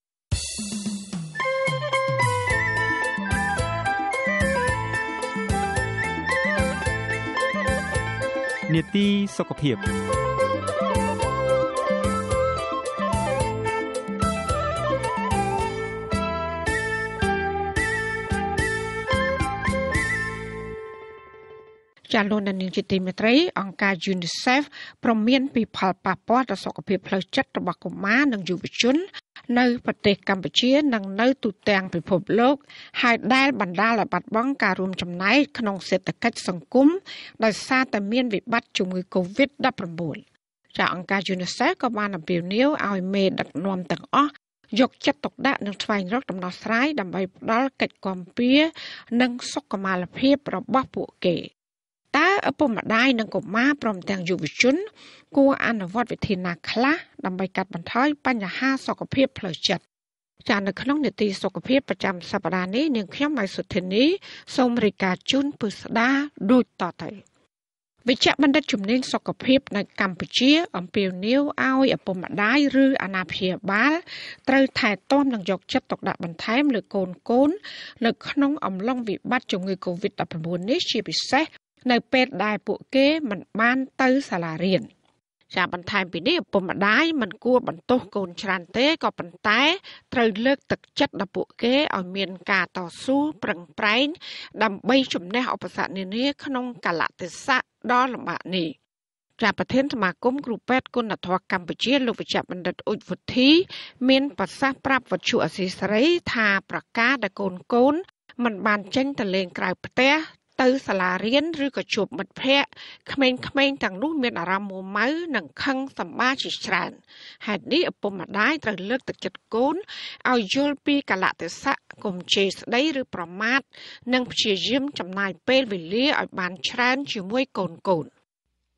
S20: នីតិសុខភាព
S1: ចាលោកនាងជាទីមេត្រីអង្គការ UNICEF ព្រមានពីផលប៉ះពាល់ដល់សុខភាពផ្លូវចិត្តរបស់កុមារនិងយុវជននៅប្រទេសកម្ពុជានិងនៅទូទាំងពិភពលោកហើយដែលបណ្ដាលឲ្យបាត់បង់ការរួមចំណែកក្នុងសេដ្ឋកិច្ចសង្គមដោយសារតែមានវិបត្តិជំងឺ កូវីដ ដប់ប្រាំបួន ចាអង្គការ UNICEF ក៏បានអំពាវនាវឲ្យមេដឹកនាំទាំងអស់យកចិត្តទុកដាក់និងស្វែងរកដំណោះស្រាយដើម្បីផ្ដល់កិច្ចគាំពារនិងសុខុមាលភាពរបស់ពួកគេតើឪពុកម្ដាយនិងកុមារព្រមទាំងយុវជនគួរអនុវត្តវិធីណាខ្លះដើម្បីកាត់បន្ថយបញ្ហាសុខភាពផ្លូវចិត្តចានៅក្នុងនីតិសុខភាពប្រចាំសប្តាហ៍នេះនាងខ្ញុំម៉ៃសុធានីសូមរាយការណ៍ជូនពិស្ដាដូចតទៅវិជ្ជបណ្ឌិតជំនាញសុខភាពនៅកម្ពុជាអំពាវនាវឲ្យឪពុកម្ដាយឬអាណាព្យាបាលត្រូវថែទាំនិងយកចិត្តទុកដាក់បន្ថែមលើកូនកូននៅក្នុងអំឡុងវិបត្តិជំងឺ កូវីដ ដប់ប្រាំបួន នេះជាពិសេសនៅពេលដែលពួកគេមិនបានទៅសាលារៀនចាបន្ថែមពីនេះឪពុកម្ដាយមិនគួរបន្ទោសកូនច្រើនទេក៏ប៉ុន្តែត្រូវលើកទឹកចិត្តដល់ពួកគេឲ្យមានការតស៊ូប្រឹងប្រែងដើម្បីជំនះឧបសគ្គនានាក្នុងកាលៈទេសៈដ៏លំបាកនេះចាប្រធានសមាគមគ្រូពេទ្យគុណធម៌កម្ពុជាលោកវិជ្ជបណ្ឌិតអ៊ុចវុធីមានប្រសាសន៍ប្រាប់វិទ្យុអសីសេរីថាប្រការដែលកូនកូនមិនបានចេញទៅលេងក្រៅផ្ទះទៅសាលារៀនឬក៏ជួបមិត្តភ័ក្តិក្មេងៗទាំងនោះមានអារម្មណ៍មួម៉ៅនិងខឹងសម្បាជាច្រើនហេតុនេះឪពុកម្ដាយត្រូវលើកទឹកចិត្តកូនឲ្យយល់ពីកាលៈទេសៈកុំជេរស្ដីឬប្រមាថនិងព្យាយាមចំណាយពេលវេលាឲ្យបានច្រើនជាមួយកូនកូន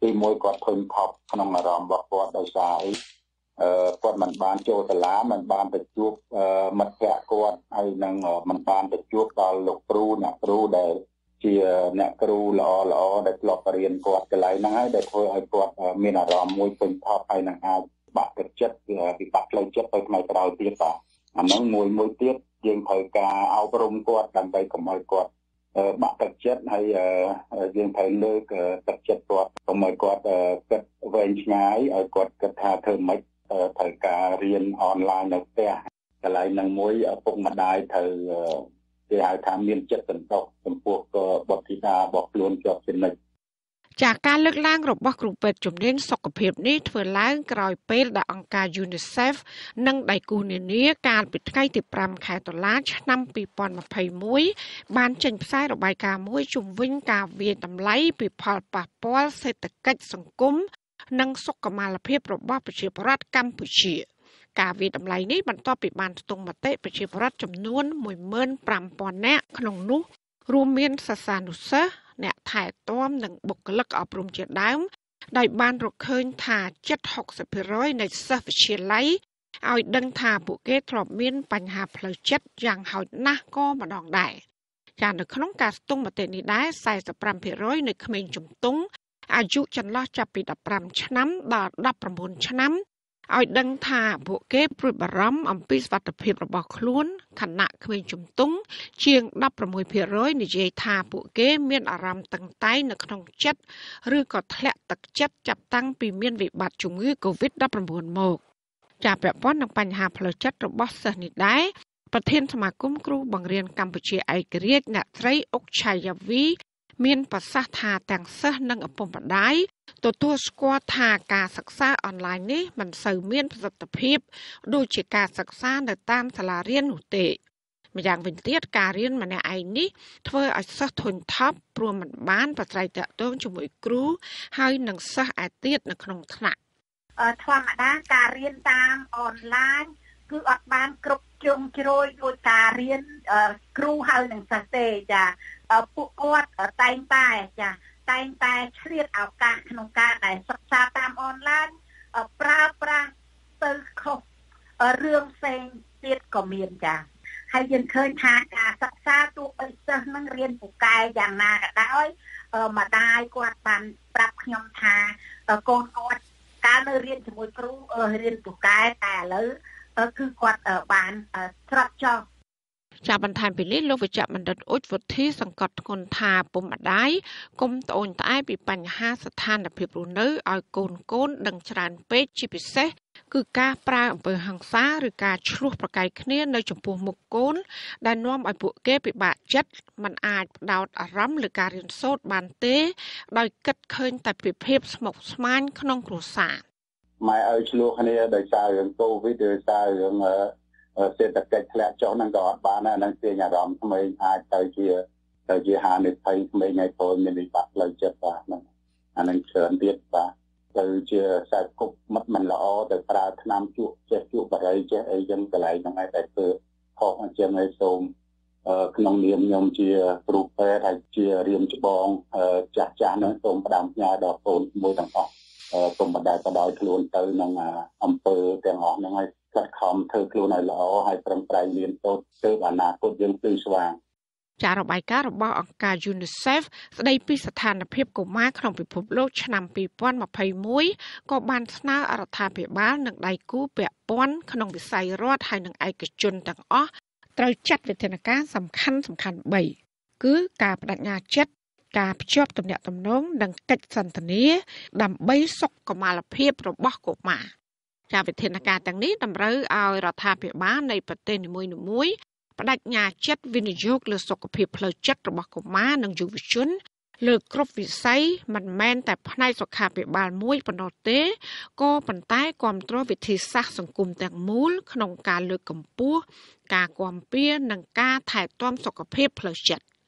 S21: ទីមួយគាត់ធុញថប់ក្នុងអារម្មណ៍របស់គាត់ដោយសារអីអឺគាត់មិនបានចូលសាលាមិនបានទៅជួបមិត្តភក្តិគាត់ហើយនឹងមិនបានទៅជួបដល់លោកគ្រូអ្នកគ្រូដែលជាអ្នកគ្រូល្អល្អដែលធ្លាប់រៀនគាត់កន្លែងហ្នឹងហើយដែលធ្វើឲ្យគាត់មានអារម្មណ៍មួយពេញថប់ហើយនឹងអាចបាក់ទឹកចិត្តវិបត្តិផ្លូវចិត្តទៅថ្ងៃក្រោយទៀតបាទអាហ្នឹងមួយមួយទៀតយើងត្រូវការអប់រំគាត់ដើម្បីកុំឲ្យគាត់បាក់ទឹកចិត្តហើយយើងត្រូវលើកទឹកចិត្តគាត់កុំឲ្យគាត់គិតវែងឆ្ងាយឲ្យគាត់គិតថាធ្វើម៉េចត្រូវការរៀនអនឡាញនៅផ្ទះកន្លែងហ្នឹងមួយឪពុកម្ដាយត្រូវគេហៅថាមានចិត្តសន្តោសចំពោះបុត្រធីតារបស់ខ្លួនជាប់ជានិច្ច
S1: จากការលើកឡើងរបស់គ្រូពេទ្យជំនាញសុខភាពនេះធ្វើឡើងក្រោយពេលដែលអង្គការ UNICEF និងដៃគូនានាកាលពីថ្ងៃទីប្រាំខែតុលាឆ្នាំពីរពាន់ម្ភៃមួយបានចេញផ្សាយរបាយការណ៍មួយជុំវិញការវាយតម្លៃពីផលប៉ះពាល់សេដ្ឋកិច្ចសង្គមនិងសុខុមាលភាពរបស់ប្រជាពលរដ្ឋកម្ពុជាការវាយតម្លៃនេះបន្ទាប់ពីបានស្ទង់មតិប្រជាពលរដ្ឋចំនួន មួយម៉ឺនប្រាំពាន់ នាក់ក្នុងនោះរួមមានសិស្សានុសិស្សអ្នកថែទាំនិងបុគ្គលិកអប់រំជាដើមដោយបានរកឃើញថាជិត ហុកសិបភាគរយ នៃសិស្សវិទ្យាល័យឲ្យដឹងថាពួកគេធ្លាប់មានបញ្ហាផ្លូវចិត្តយ៉ាងហោចណាស់ក៏ម្ដងដែរចានៅក្នុងការស្ទង់មតិនេះដែរ សែសិបប្រាំភាគរយ នៃក្មេងជំទង់អាយុចន្លោះចាប់ពីដប់ប្រាំឆ្នាំដល់ដប់ប្រាំបួនឆ្នាំឲ្យដឹងថាពួកគេព្រួយបារម្ភអំពីសុខភាពរបស់ខ្លួនខណៈក្មេងជំទង់ជាងដប់ប្រាំមួយភាគរយ និយាយថាពួកគេមានអារម្មណ៍តឹងតែងនៅក្នុងចិត្តឬក៏ធ្លាក់ទឹកចិត្តចាប់តាំងពីមានវិបត្តិជំងឺ កូវីដ ដប់ប្រាំបួន មកចាពាក់ព័ន្ធនឹងបញ្ហាផ្លូវចិត្តរបស់សិស្សនេះដែរប្រធានសមាគមគ្រូបង្រៀនកម្ពុជាឯករាជ្យអ្នកស្រីអុកឆាយាវីមានប្រសាសន៍ថាទាំងសិស្សនិងឪពុកម្ដាយទទួលស្គាល់ថាការសិក្សាអនឡាញនេះមិនសូវមានប្រសិទ្ធភាពដូចជាការសិក្សានៅតាមសាលារៀននោះទេម្យ៉ាងវិញទៀតការរៀនម្នាក់ឯងនេះធ្វើឲ្យសិស្សធុញថប់ព្រោះមិនបានប្រស្រ័យទាក់ទងជាមួយគ្រូហើយនិងសិស្សឯទៀតនៅក្នុងថ្នាក់
S22: ធម្មតាការរៀនតាមអនឡាញគឺអត់បានគ្រប់ជ្រុងជ្រោយដោយការរៀនគ្រូហើយនិងសិស្សទេចាពួកគាត់តែងតែចាតែងតែឆ្លៀតឱកាសក្នុងការដែលសិក្សាតាមអនឡាញប្រើប្រាស់ទៅខុសរឿងផ្សេងទៀតក៏មានចាហើយយើងឃើញថាការសិក្សាទោះបីសិស្សនឹងរៀនពូកែយ៉ាងណាក៏ដោយម្ដាយគាត់បានប្រាប់ខ្ញុំថាកូនគាត់កាលនៅរៀនជាមួយគ្រូរៀនពូកែតែឥឡូវគឺគាត់បានស្រត់ចោល
S1: ចាបន្ថែមពីនេះលោកវិជ្ជបណ្ឌិតអ៊ុចវុធីសង្កត់ធ្ងន់ថាពុំម្ដាយគុំត្អូញត្អែពីបញ្ហាស្ថានភាពរស់នៅឲ្យកូនកូនដឹងច្រើនពេកជាពិសេសគឺការប្រើអំពើហិង្សាឬការឈ្លោះប្រកែកគ្នានៅចំពោះមុខកូនដែលនាំឲ្យពួកគេពិបាកចិត្តមិនអាចផ្ដោតអារម្មណ៍លើការរៀនសូត្របានទេដោយគិតឃើញតែពីភាពស្មុគស្មាញក្នុងគ្រួសារ
S21: ម៉ែឲ្យឆ្លោះគ្នាដោយសាររឿងកូវីដដោយសាររឿងសេដ្ឋកិច្ចធ្លាក់ចុះហ្នឹងក៏អត់បានដែរហ្នឹងជាអារម្មណ៍ក្មេងអាចទៅជាទៅជាហានិភ័យក្មេងឲ្យពលមានវិបត្តិផ្លូវចិត្តបាទហ្នឹងអាហ្នឹងច្រើនទៀតបាទទៅជាខ្សែគប់មិត្តមិនល្អទៅប្រើថ្នាំជក់ចេះជក់បរិយចេះអីចឹងកន្លែងហ្នឹងឯងតែធ្វើខុសអញ្ចឹងឲ្យសូមក្នុងនាមខ្ញុំជាគ្រូពេទ្យហើយជារៀមច្បងចាស់ចាស់ហ្នឹងសូមផ្ដាំផ្ញើដល់កូនមួយទាំងអស់សូមបដាយបដោយខ្លួនទៅនឹងអំពើទាំងអស់ហ្នឹងឲ្យខិតខំធ្វើខ្លួនឲ្យល្អហើយប្រឹងប្រែងរៀនសូត្រទៅអនាគតយើងភ្លឺស្វាង
S1: ចាររបាយការណ៍របស់អង្គការ UNICEF ស្ដីពីស្ថានភាពកុមារក្នុងពិភពលោកឆ្នាំពីរពាន់ម្ភៃមួយក៏បានស្នើរដ្ឋាភិបាលនិងដៃគូពាក់ព័ន្ធក្នុងវិស័យរដ្ឋហើយនិងឯកជនទាំងអស់ត្រូវចាត់វិធានការសំខាន់សំខាន់បីគឺការបដិញ្ញាចិត្តការភ្ជាប់ទំនាក់ទំនងនិងកិច្ចសន្ទនាដើម្បីសុខុមាលភាពរបស់កុមារចាវិធានការទាំងនេះតម្រូវឲ្យរដ្ឋាភិបាលនៃប្រទេសនីមួយៗបដិញ្ញាចិត្តវិនិយោគលើសុខភាពផ្លូវចិត្តរបស់កុមារនិងយុវជនលើគ្រប់វិស័យមិនមែនតែផ្នែកសុខាភិបាលមួយប៉ុណ្ណោះទេក៏ប៉ុន្តែគាំទ្រវិធីសាស្ត្រសង្គមទាំងមូលក្នុងការលើកកម្ពស់ការគាំពៀនិងការថែទាំសុខភាពផ្លូវចិត្ត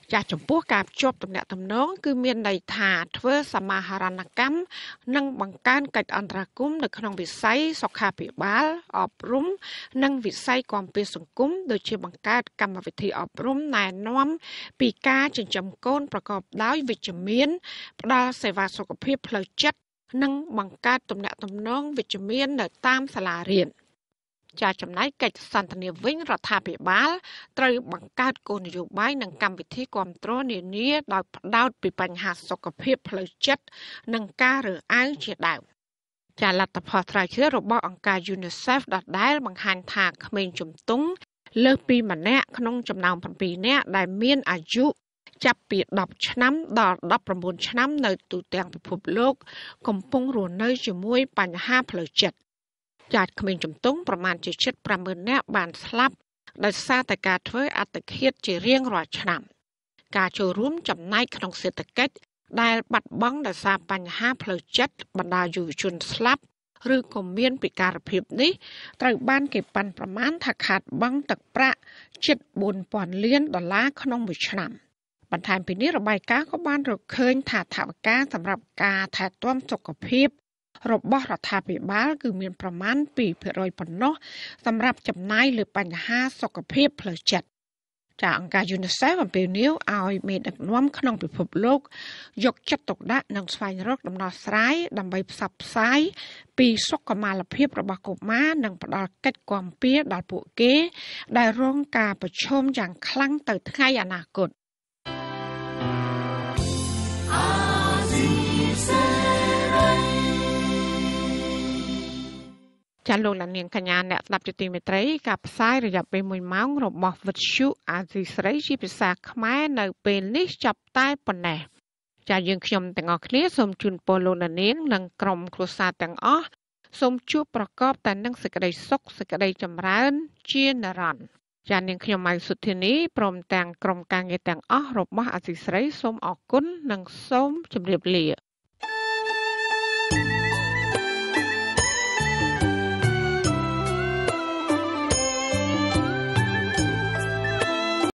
S1: ចាចំពោះការភ្ជាប់ទំនាក់ទំនងគឺមានន័យថាធ្វើសមាហរណកម្មនិងបង្កើនកិច្ចអន្តរាគមន៍នៅក្នុងវិស័យសុខាភិបាលអប់រំនិងវិស័យគាំពារសង្គមដូចជាបង្កើតកម្មវិធីអប់រំណែនាំពីការចិញ្ចឹមកូនប្រកបដោយវិជ្ជមានផ្ដល់សេវាសុខភាពផ្លូវចិត្តនិងបង្កើតទំនាក់ទំនងវិជ្ជមាននៅតាមសាលារៀនចាចំណែកកិច្ចសន្ទនាវិញរដ្ឋាភិបាលត្រូវបង្កើតគោលនយោបាយនិងកម្មវិធីគាំទ្រនានាដោយផ្ដោតពីបញ្ហាសុខភាពផ្លូវចិត្តនិងការរើសអើងជាដើមចាលទ្ធផលស្រាវជ្រាវរបស់អង្គការ UNICEF ដដែលបង្ហាញថាក្មេងជំទង់លើសពីម្នាក់ក្នុងចំណោមbảyនាក់ដែលមានអាយុចាប់ពីដប់ឆ្នាំដល់ដប់៩ឆ្នាំនៅទូទាំងពិភពលោកកំពុងរស់នៅជាមួយបញ្ហាផ្លូវចិត្តចាត់ក្មេងជំទង់ប្រមាណជាជិតប្រាំម៉ឺននាក់បានស្លាប់ដោយសារតែការធ្វើអត្តឃាតជារៀងរាល់ឆ្នាំការចូលរួមចំណែកក្នុងសេដ្ឋកិច្ចដែលបាត់បង់ដោយសារបញ្ហាផ្លូវចិត្តបណ្ដាយុវជនស្លាប់ឬក៏មានពិការភាពនេះត្រូវបានគេប៉ាន់ប្រមាណថាខាតបង់ទឹកប្រាក់ជិតបួនពាន់លានដុល្លារក្នុងមួយឆ្នាំបន្ថែមពីនេះរបាយការណ៍ក៏បានរកឃើញថាថវិកាសម្រាប់ការថែទាំសុខភាពរបស់រដ្ឋាភិបាលគឺមានប្រមាណពីរភាគរយប៉ុណ្ណោះសម្រាប់ចំណាយលើបញ្ហាសុខភាពផ្លូវចិត្តចាអង្គការ UNICEF អំពាវនាវឲ្យមេដឹកនាំក្នុងពិភពលោកយកចិត្តទុកដាក់និងស្វែងរកដំណោះស្រាយដើម្បីផ្សព្វផ្សាយពីសុខុមាលភាពរបស់កុមារនិងផ្ដល់កិច្ចគាំពារដល់ពួកគេដែលរងការប្រឈមយ៉ាងខ្លាំងទៅថ្ងៃអនាគតចាលោកលានកញ្ញាអ្នកស្ដាប់ជាទីមេត្រីការផ្សាយរយៈពេលមួយម៉ោងរបស់វិទ្យុអាស៊ីសេរីជាភាសាខ្មែរនៅពេលនេះចាប់តែប៉ុណ្ណេះចាយើងខ្ញុំទាំងអស់គ្នាសូមជូនពរលោកលាននិងក្រុមគ្រួសារទាំងអស់សូមជួបប្រកបតែនឹងសេចក្តីសុខសេចក្តីចម្រើនជានិរន្តរ៍ចានាងខ្ញុំម៉ៅសុធានីព្រមទាំងក្រុមការងារទាំងអស់របស់អាស៊ីសេរីសូមអរគុណនិងសូមជម្រាបលា